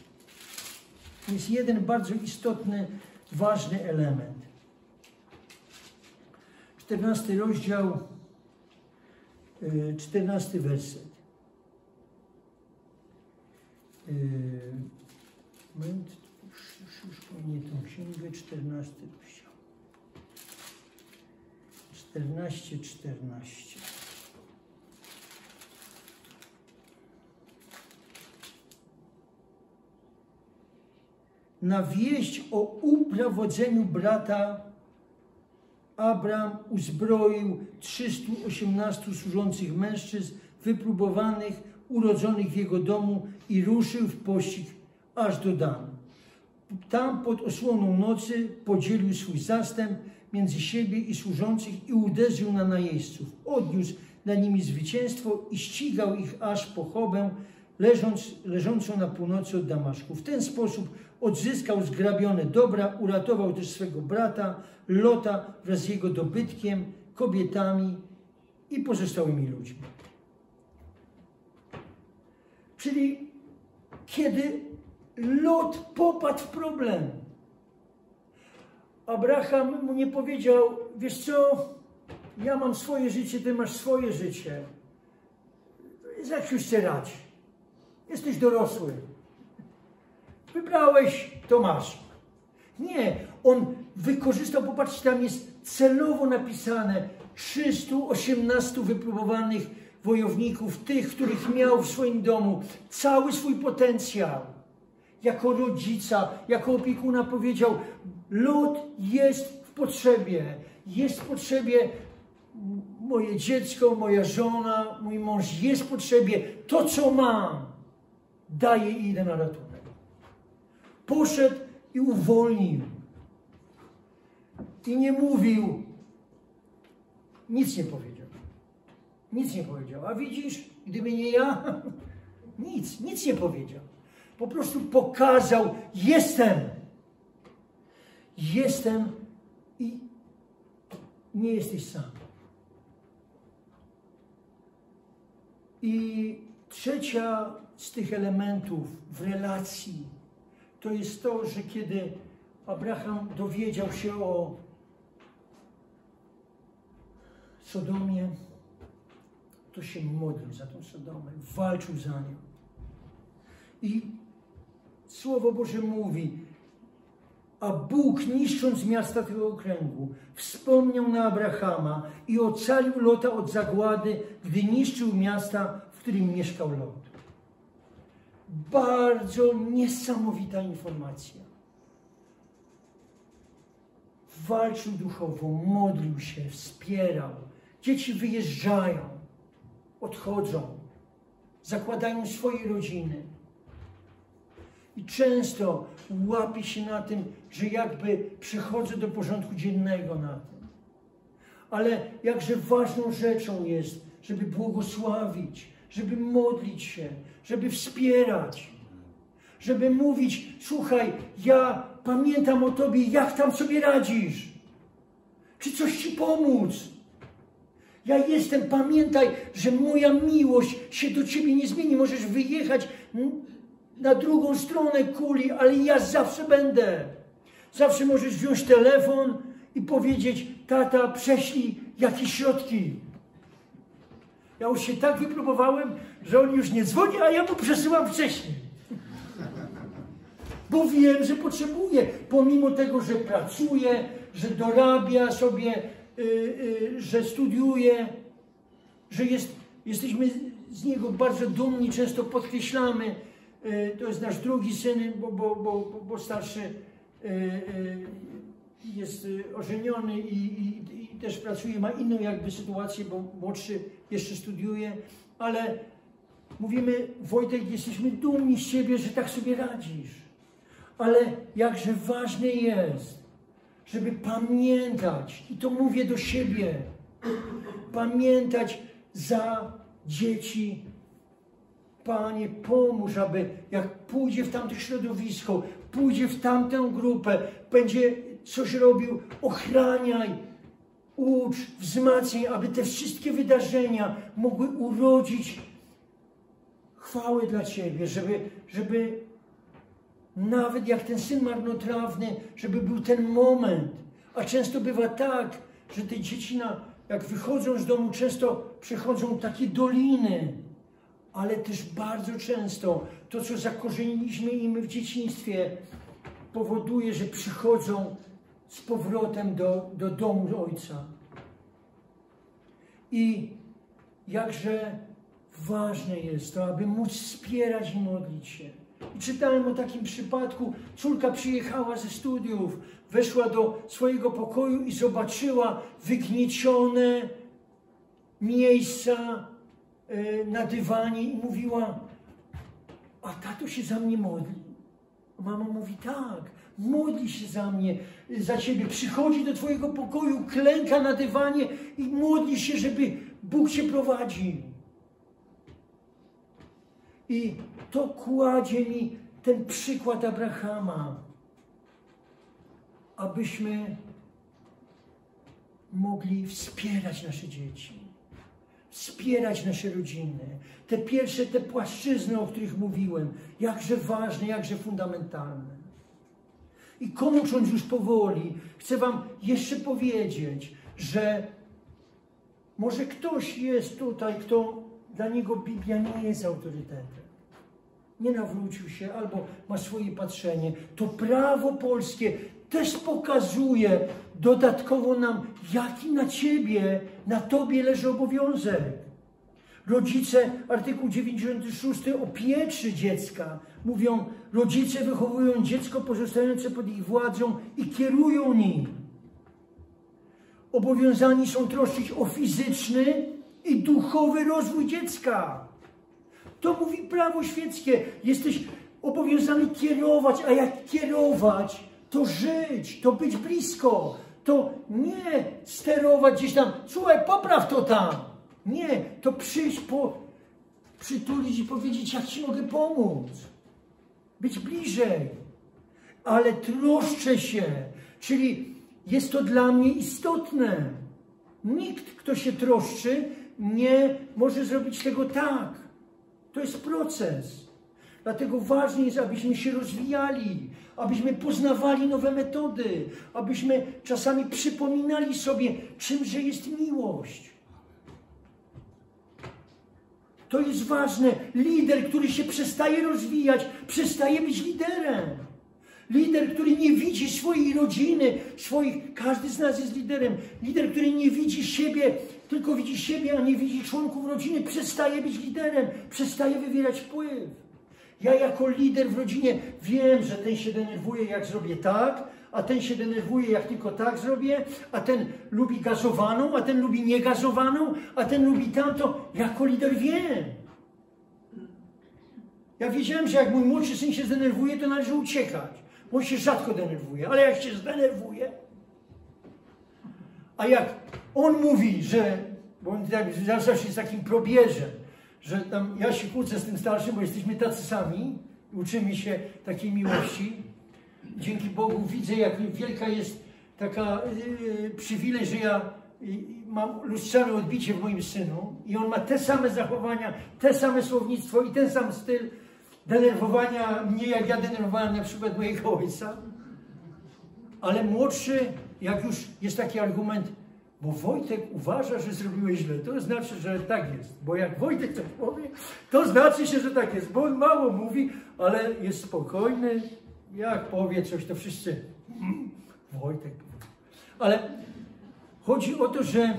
jest jeden bardzo istotny, ważny element. czternasty rozdział, czternasty werset. Moment, już, już, już powinien tą księgę, czternasty rozdział. czternaście, czternaście. Na wieść o uprawodzeniu brata Abram uzbroił trzystu osiemnastu służących mężczyzn, wypróbowanych, urodzonych w jego domu i ruszył w pościg aż do Danu. Tam pod osłoną nocy podzielił swój zastęp między siebie i służących i uderzył na najeźdźców. Odniósł nad nimi zwycięstwo i ścigał ich aż po Chobę, leżąc, leżącą na północy od Damaszku. W ten sposób odzyskał zgrabione dobra, uratował też swego brata Lota wraz z jego dobytkiem, kobietami i pozostałymi ludźmi. Czyli kiedy Lot popadł w problem, Abraham mu nie powiedział: wiesz co, ja mam swoje życie, ty masz swoje życie. Jak już się radź. Jesteś dorosły. Wybrałeś, to masz. Nie, on wykorzystał, popatrzcie, tam jest celowo napisane trzystu osiemnastu wypróbowanych wojowników, tych, których miał w swoim domu, cały swój potencjał. Jako rodzica, jako opiekuna powiedział: Lot jest w potrzebie, jest w potrzebie moje dziecko, moja żona, mój mąż, jest w potrzebie, to co mam, daję i idę na ratunek. Poszedł i uwolnił. I nie mówił, nic nie powiedział. Nic nie powiedział. A widzisz, gdyby nie ja, nic, nic nie powiedział. Po prostu pokazał: jestem. Jestem i nie jesteś sam. I trzecia z tych elementów w relacji to jest to, że kiedy Abraham dowiedział się o Sodomie, to się modlił za tą Sodomę, walczył za nią. I Słowo Boże mówi: a Bóg, niszcząc miasta tego okręgu, wspomniał na Abrahama i ocalił Lota od zagłady, gdy niszczył miasta, w którym mieszkał Lot. Bardzo niesamowita informacja. Walczył duchowo, modlił się, wspierał. Dzieci wyjeżdżają, odchodzą, zakładają swoje rodziny. I często łapię się na tym, że jakby przechodzę do porządku dziennego na tym. Ale jakże ważną rzeczą jest, żeby błogosławić, żeby modlić się, żeby wspierać, żeby mówić: słuchaj, ja pamiętam o tobie, jak tam sobie radzisz. Czy coś ci pomóc? Ja jestem, pamiętaj, że moja miłość się do ciebie nie zmieni. Możesz wyjechać na drugą stronę kuli, ale ja zawsze będę. Zawsze możesz wziąć telefon i powiedzieć: tata, prześlij jakieś środki. Ja już się tak wypróbowałem, że on już nie dzwoni, a ja mu przesyłam wcześniej. Bo wiem, że potrzebuje. Pomimo tego, że pracuje, że dorabia sobie, yy, yy, że studiuje, że jest, jesteśmy z niego bardzo dumni, często podkreślamy. Yy, to jest nasz drugi syn, bo, bo, bo, bo starszy yy, yy, jest ożeniony i, i, i też pracuje, ma inną jakby sytuację, bo młodszy jeszcze studiuje, ale mówimy: Wojtek, jesteśmy dumni z ciebie, że tak sobie radzisz. Ale jakże ważne jest, żeby pamiętać, i to mówię do siebie, pamiętać za dzieci. Panie, pomóż, aby jak pójdzie w tamte środowisko, pójdzie w tamtą grupę, będzie coś robił, ochraniaj, ucz, wzmacniaj, aby te wszystkie wydarzenia mogły urodzić chwałę dla Ciebie, żeby, żeby nawet jak ten syn marnotrawny, żeby był ten moment. A często bywa tak, że te dzieci, na, jak wychodzą z domu, często przechodzą takie doliny, ale też bardzo często to, co zakorzeniliśmy im w dzieciństwie, powoduje, że przychodzą z powrotem do, do domu ojca. I jakże ważne jest to, aby móc wspierać i modlić się. I czytałem o takim przypadku, córka przyjechała ze studiów, weszła do swojego pokoju i zobaczyła wygniecione miejsca na dywanie i mówiła: a tato się za mnie modli. Mama mówi: tak, modli się za mnie, za ciebie, przychodzi do twojego pokoju, klęka na dywanie i modli się, żeby Bóg cię prowadził. I to kładzie mi ten przykład Abrahama, abyśmy mogli wspierać nasze dzieci, wspierać nasze rodziny. Te pierwsze, te płaszczyzny, o których mówiłem, jakże ważne, jakże fundamentalne. I kończąc już powoli, chcę wam jeszcze powiedzieć, że może ktoś jest tutaj, kto dla niego Biblia nie jest autorytetem. Nie nawrócił się albo ma swoje patrzenie. To prawo polskie też pokazuje dodatkowo nam, jaki na ciebie, na tobie leży obowiązek. Rodzice, artykuł dziewięćdziesiąty szósty o pieczy dziecka, mówią: rodzice wychowują dziecko pozostające pod ich władzą i kierują nim. Obowiązani są troszczyć o fizyczny i duchowy rozwój dziecka. To mówi prawo świeckie. Jesteś obowiązany kierować, a jak kierować, to żyć, to być blisko, to nie sterować gdzieś tam: słuchaj, popraw to tam. Nie, to przyjść, po, przytulić i powiedzieć: jak ci mogę pomóc. Być bliżej. Ale troszczę się, czyli jest to dla mnie istotne. Nikt, kto się troszczy, nie może zrobić tego tak. To jest proces. Dlatego ważne jest, abyśmy się rozwijali, abyśmy poznawali nowe metody, abyśmy czasami przypominali sobie, czymże jest miłość. To jest ważne. Lider, który się przestaje rozwijać, przestaje być liderem. Lider, który nie widzi swojej rodziny, swoich, każdy z nas jest liderem. Lider, który nie widzi siebie, tylko widzi siebie, a nie widzi członków rodziny, przestaje być liderem, przestaje wywierać wpływ. Ja jako lider w rodzinie wiem, że ten się denerwuje, jak zrobię tak, a ten się denerwuje, jak tylko tak zrobię, a ten lubi gazowaną, a ten lubi niegazowaną, a ten lubi tamto. Jako lider wiem. Ja wiedziałem, że jak mój młodszy syn się zdenerwuje, to należy uciekać. Bo on się rzadko denerwuje, ale jak się zdenerwuje, a jak on mówi, że, bo on zawsze jest takim probierzem, że tam ja się kłócę z tym starszym, bo jesteśmy tacy sami, uczymy się takiej miłości. Dzięki Bogu widzę, jak wielka jest taka yy, przywilej, że ja yy, mam lustrzane odbicie w moim synu i on ma te same zachowania, te same słownictwo i ten sam styl denerwowania mnie, jak ja denerwowałem na przykład mojego ojca. Ale młodszy, jak już jest taki argument: bo Wojtek uważa, że zrobiłeś źle, to znaczy, że tak jest. Bo jak Wojtek coś powie, to znaczy się, że tak jest. Bo on mało mówi, ale jest spokojny. Jak powie coś, to wszyscy mm, Wojtek. Ale chodzi o to, że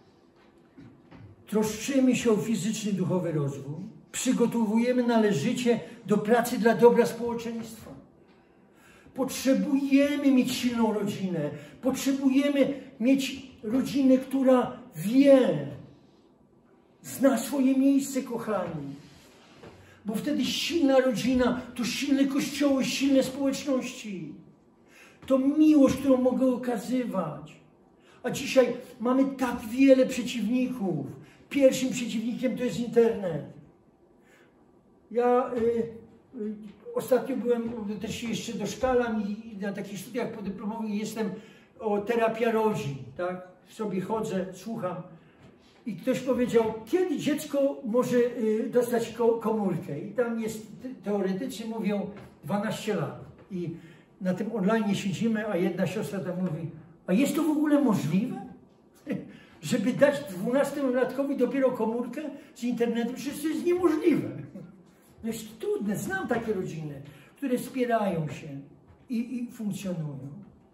troszczymy się o fizyczny, duchowy rozwój. Przygotowujemy należycie do pracy dla dobra społeczeństwa. Potrzebujemy mieć silną rodzinę. Potrzebujemy mieć rodzinę, która wie, zna swoje miejsce, kochani. Bo wtedy silna rodzina to silne kościoły, silne społeczności. To miłość, którą mogę okazywać. A dzisiaj mamy tak wiele przeciwników. Pierwszym przeciwnikiem to jest internet. Ja y, y, ostatnio byłem, też jeszcze doszkalam i, i na takich studiach podyplomowych jestem o terapia rodzin, tak? Sobie chodzę, słucham. I ktoś powiedział, kiedy dziecko może y, dostać ko komórkę. I tam jest, teoretycznie mówią, dwanaście lat. I na tym online siedzimy, a jedna siostra tam mówi, a jest to w ogóle możliwe? Żeby dać dwunastolatkowi dopiero komórkę z internetem, przecież to jest niemożliwe. No jest trudne, znam takie rodziny, które wspierają się i, i funkcjonują.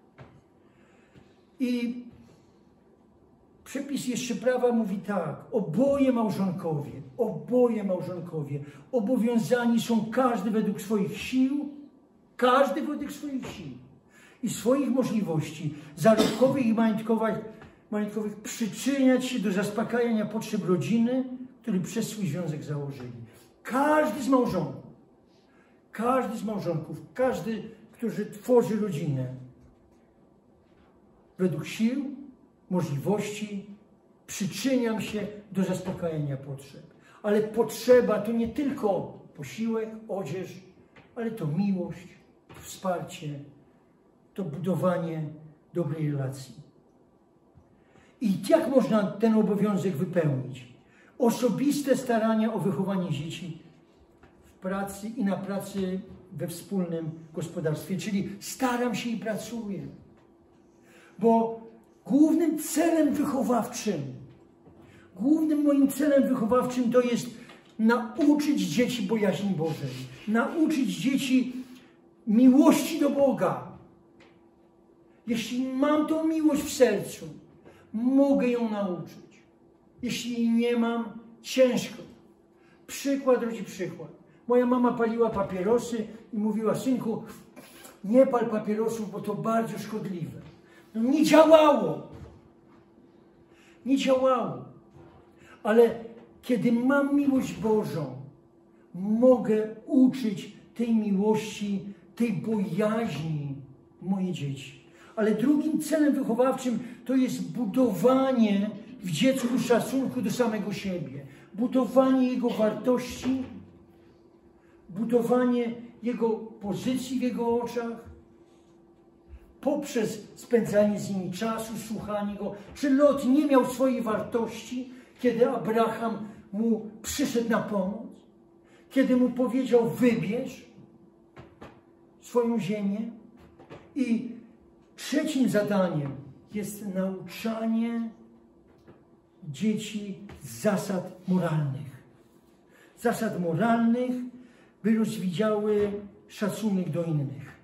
I przepis jeszcze prawa mówi tak, oboje małżonkowie, oboje małżonkowie obowiązani są każdy według swoich sił, każdy według swoich sił i swoich możliwości zarobkowych i majątkowych, majątkowych przyczyniać się do zaspokajania potrzeb rodziny, który przez swój związek założyli. Każdy z małżonków, każdy z małżonków, każdy, który tworzy rodzinę, według sił, możliwości, przyczyniam się do zaspokajania potrzeb. Ale potrzeba to nie tylko posiłek, odzież, ale to miłość, to wsparcie, to budowanie dobrej relacji. I jak można ten obowiązek wypełnić? Osobiste starania o wychowanie dzieci w pracy i na pracy we wspólnym gospodarstwie, czyli staram się i pracuję. Bo głównym celem wychowawczym, głównym moim celem wychowawczym to jest nauczyć dzieci bojaźni Bożej, nauczyć dzieci miłości do Boga. Jeśli mam tą miłość w sercu, mogę ją nauczyć. Jeśli nie mam, ciężko. Przykład rodzi przykład. Moja mama paliła papierosy i mówiła, synku, nie pal papierosów, bo to bardzo szkodliwe. No nie działało. Nie działało. Ale kiedy mam miłość Bożą, mogę uczyć tej miłości, tej bojaźni moje dzieci. Ale drugim celem wychowawczym to jest budowanie w dziecku szacunku do samego siebie. Budowanie jego wartości, budowanie jego pozycji w jego oczach, poprzez spędzanie z nimi czasu, słuchanie go. Czy Lot nie miał swojej wartości, kiedy Abraham mu przyszedł na pomoc? Kiedy mu powiedział, wybierz swoją ziemię? I trzecim zadaniem jest nauczanie dzieci zasad moralnych. Zasad moralnych, by rozwijały szacunek do innych.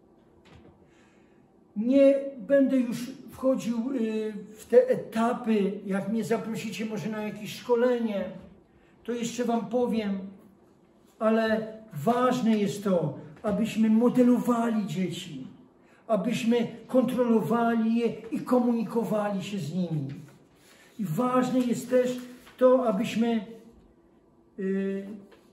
Nie będę już wchodził w te etapy, jak mnie zaprosicie może na jakieś szkolenie, to jeszcze wam powiem, ale ważne jest to, abyśmy modelowali dzieci, abyśmy kontrolowali je i komunikowali się z nimi. I ważne jest też to, abyśmy yy,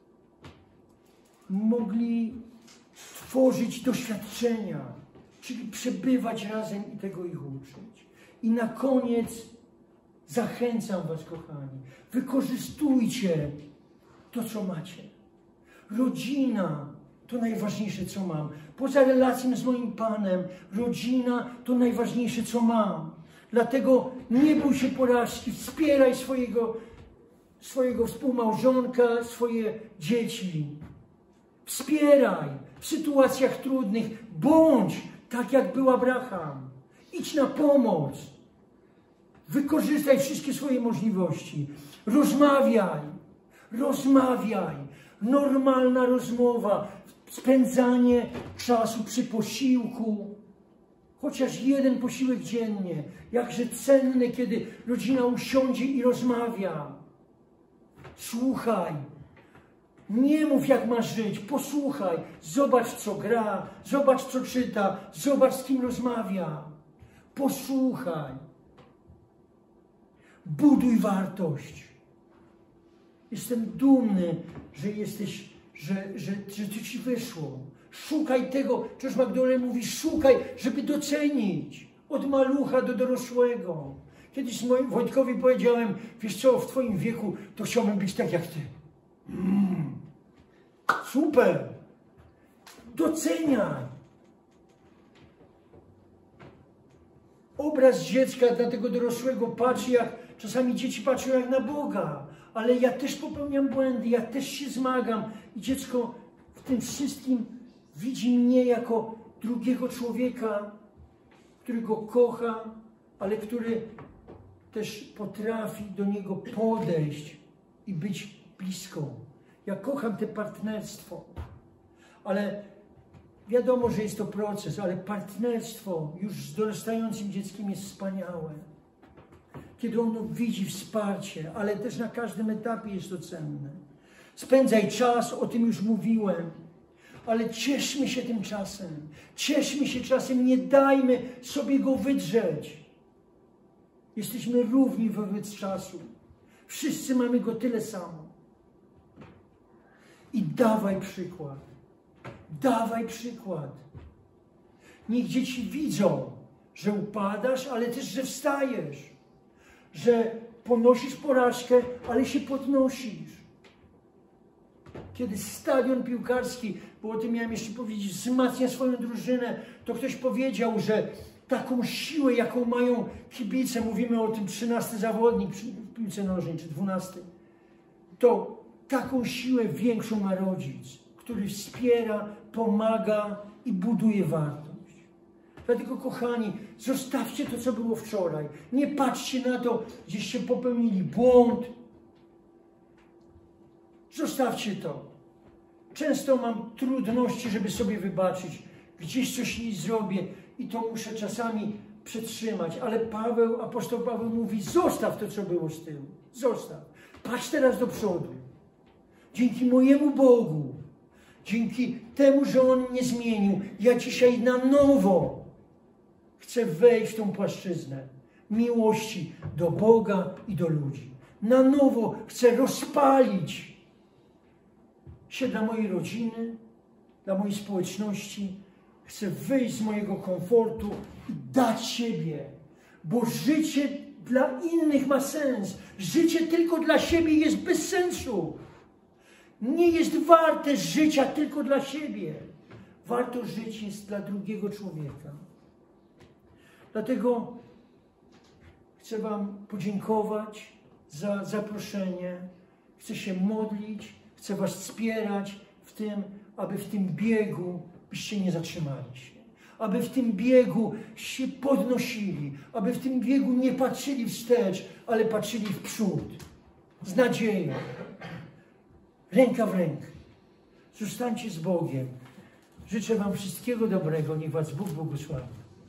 mogli tworzyć doświadczenia, czyli przebywać razem i tego ich uczyć. I na koniec zachęcam was, kochani, wykorzystujcie to, co macie. Rodzina to najważniejsze, co mam. Poza relacją z moim Panem, rodzina to najważniejsze, co mam. Dlatego nie bój się porażki, wspieraj swojego, swojego współmałżonka, swoje dzieci. Wspieraj w sytuacjach trudnych, bądź tak, jak był Abraham. Idź na pomoc. Wykorzystaj wszystkie swoje możliwości. Rozmawiaj. Rozmawiaj. Normalna rozmowa. Spędzanie czasu przy posiłku. Chociaż jeden posiłek dziennie. Jakże cenne, kiedy rodzina usiądzie i rozmawia. Słuchaj. Nie mów, jak masz żyć. Posłuchaj. Zobacz, co gra. Zobacz, co czyta. Zobacz, z kim rozmawia. Posłuchaj. Buduj wartość. Jestem dumny, że jesteś, że, że, że to ci wyszło. Szukaj tego, coś Magdalena mówi, szukaj, żeby docenić. Od malucha do dorosłego. Kiedyś moim Wojtkowi powiedziałem, wiesz co, w twoim wieku to chciałbym być tak jak ty. Mm. Super. Doceniaj. Obraz dziecka dla tego dorosłego patrzy, jak czasami dzieci patrzą jak na Boga. Ale ja też popełniam błędy, ja też się zmagam. I dziecko w tym wszystkim widzi mnie jako drugiego człowieka, którego kocha, ale który też potrafi do niego podejść i być blisko. Ja kocham te partnerstwo, ale wiadomo, że jest to proces, ale partnerstwo już z dorastającym dzieckiem jest wspaniałe. Kiedy ono widzi wsparcie, ale też na każdym etapie jest to cenne. Spędzaj czas, o tym już mówiłem, ale cieszmy się tym czasem. Cieszmy się czasem, nie dajmy sobie go wydrzeć. Jesteśmy równi wobec czasu. Wszyscy mamy go tyle samo. I dawaj przykład. Dawaj przykład. Niech dzieci widzą, że upadasz, ale też, że wstajesz. Że ponosisz porażkę, ale się podnosisz. Kiedy stadion piłkarski, bo o tym miałem jeszcze powiedzieć, wzmacnia swoją drużynę, to ktoś powiedział, że taką siłę, jaką mają kibice, mówimy o tym trzynasty zawodnik w piłce nożnej, czy dwunasty, to taką siłę większą ma rodzic, który wspiera, pomaga i buduje wartość. Dlatego, kochani, zostawcie to, co było wczoraj. Nie patrzcie na to, gdzieście popełnili błąd. Zostawcie to. Często mam trudności, żeby sobie wybaczyć. Gdzieś coś nie zrobię i to muszę czasami przetrzymać. Ale Paweł, apostoł Paweł mówi, zostaw to, co było z tyłu. Zostaw. Patrz teraz do przodu. Dzięki mojemu Bogu, dzięki temu, że On mnie zmienił, ja dzisiaj na nowo chcę wejść w tą płaszczyznę miłości do Boga i do ludzi. Na nowo chcę rozpalić się dla mojej rodziny, dla mojej społeczności. Chcę wyjść z mojego komfortu i dać siebie, bo życie dla innych ma sens. Życie tylko dla siebie jest bez sensu. Nie jest warte życia tylko dla siebie. Warto żyć jest dla drugiego człowieka. Dlatego chcę Wam podziękować za zaproszenie. Chcę się modlić, chcę Was wspierać w tym, aby w tym biegu byście nie zatrzymali się. Aby w tym biegu się podnosili. Aby w tym biegu nie patrzyli wstecz, ale patrzyli w przód. Z nadzieją. Ręka w rękę. Zostańcie z Bogiem. Życzę Wam wszystkiego dobrego. Niech Was Bóg błogosławi.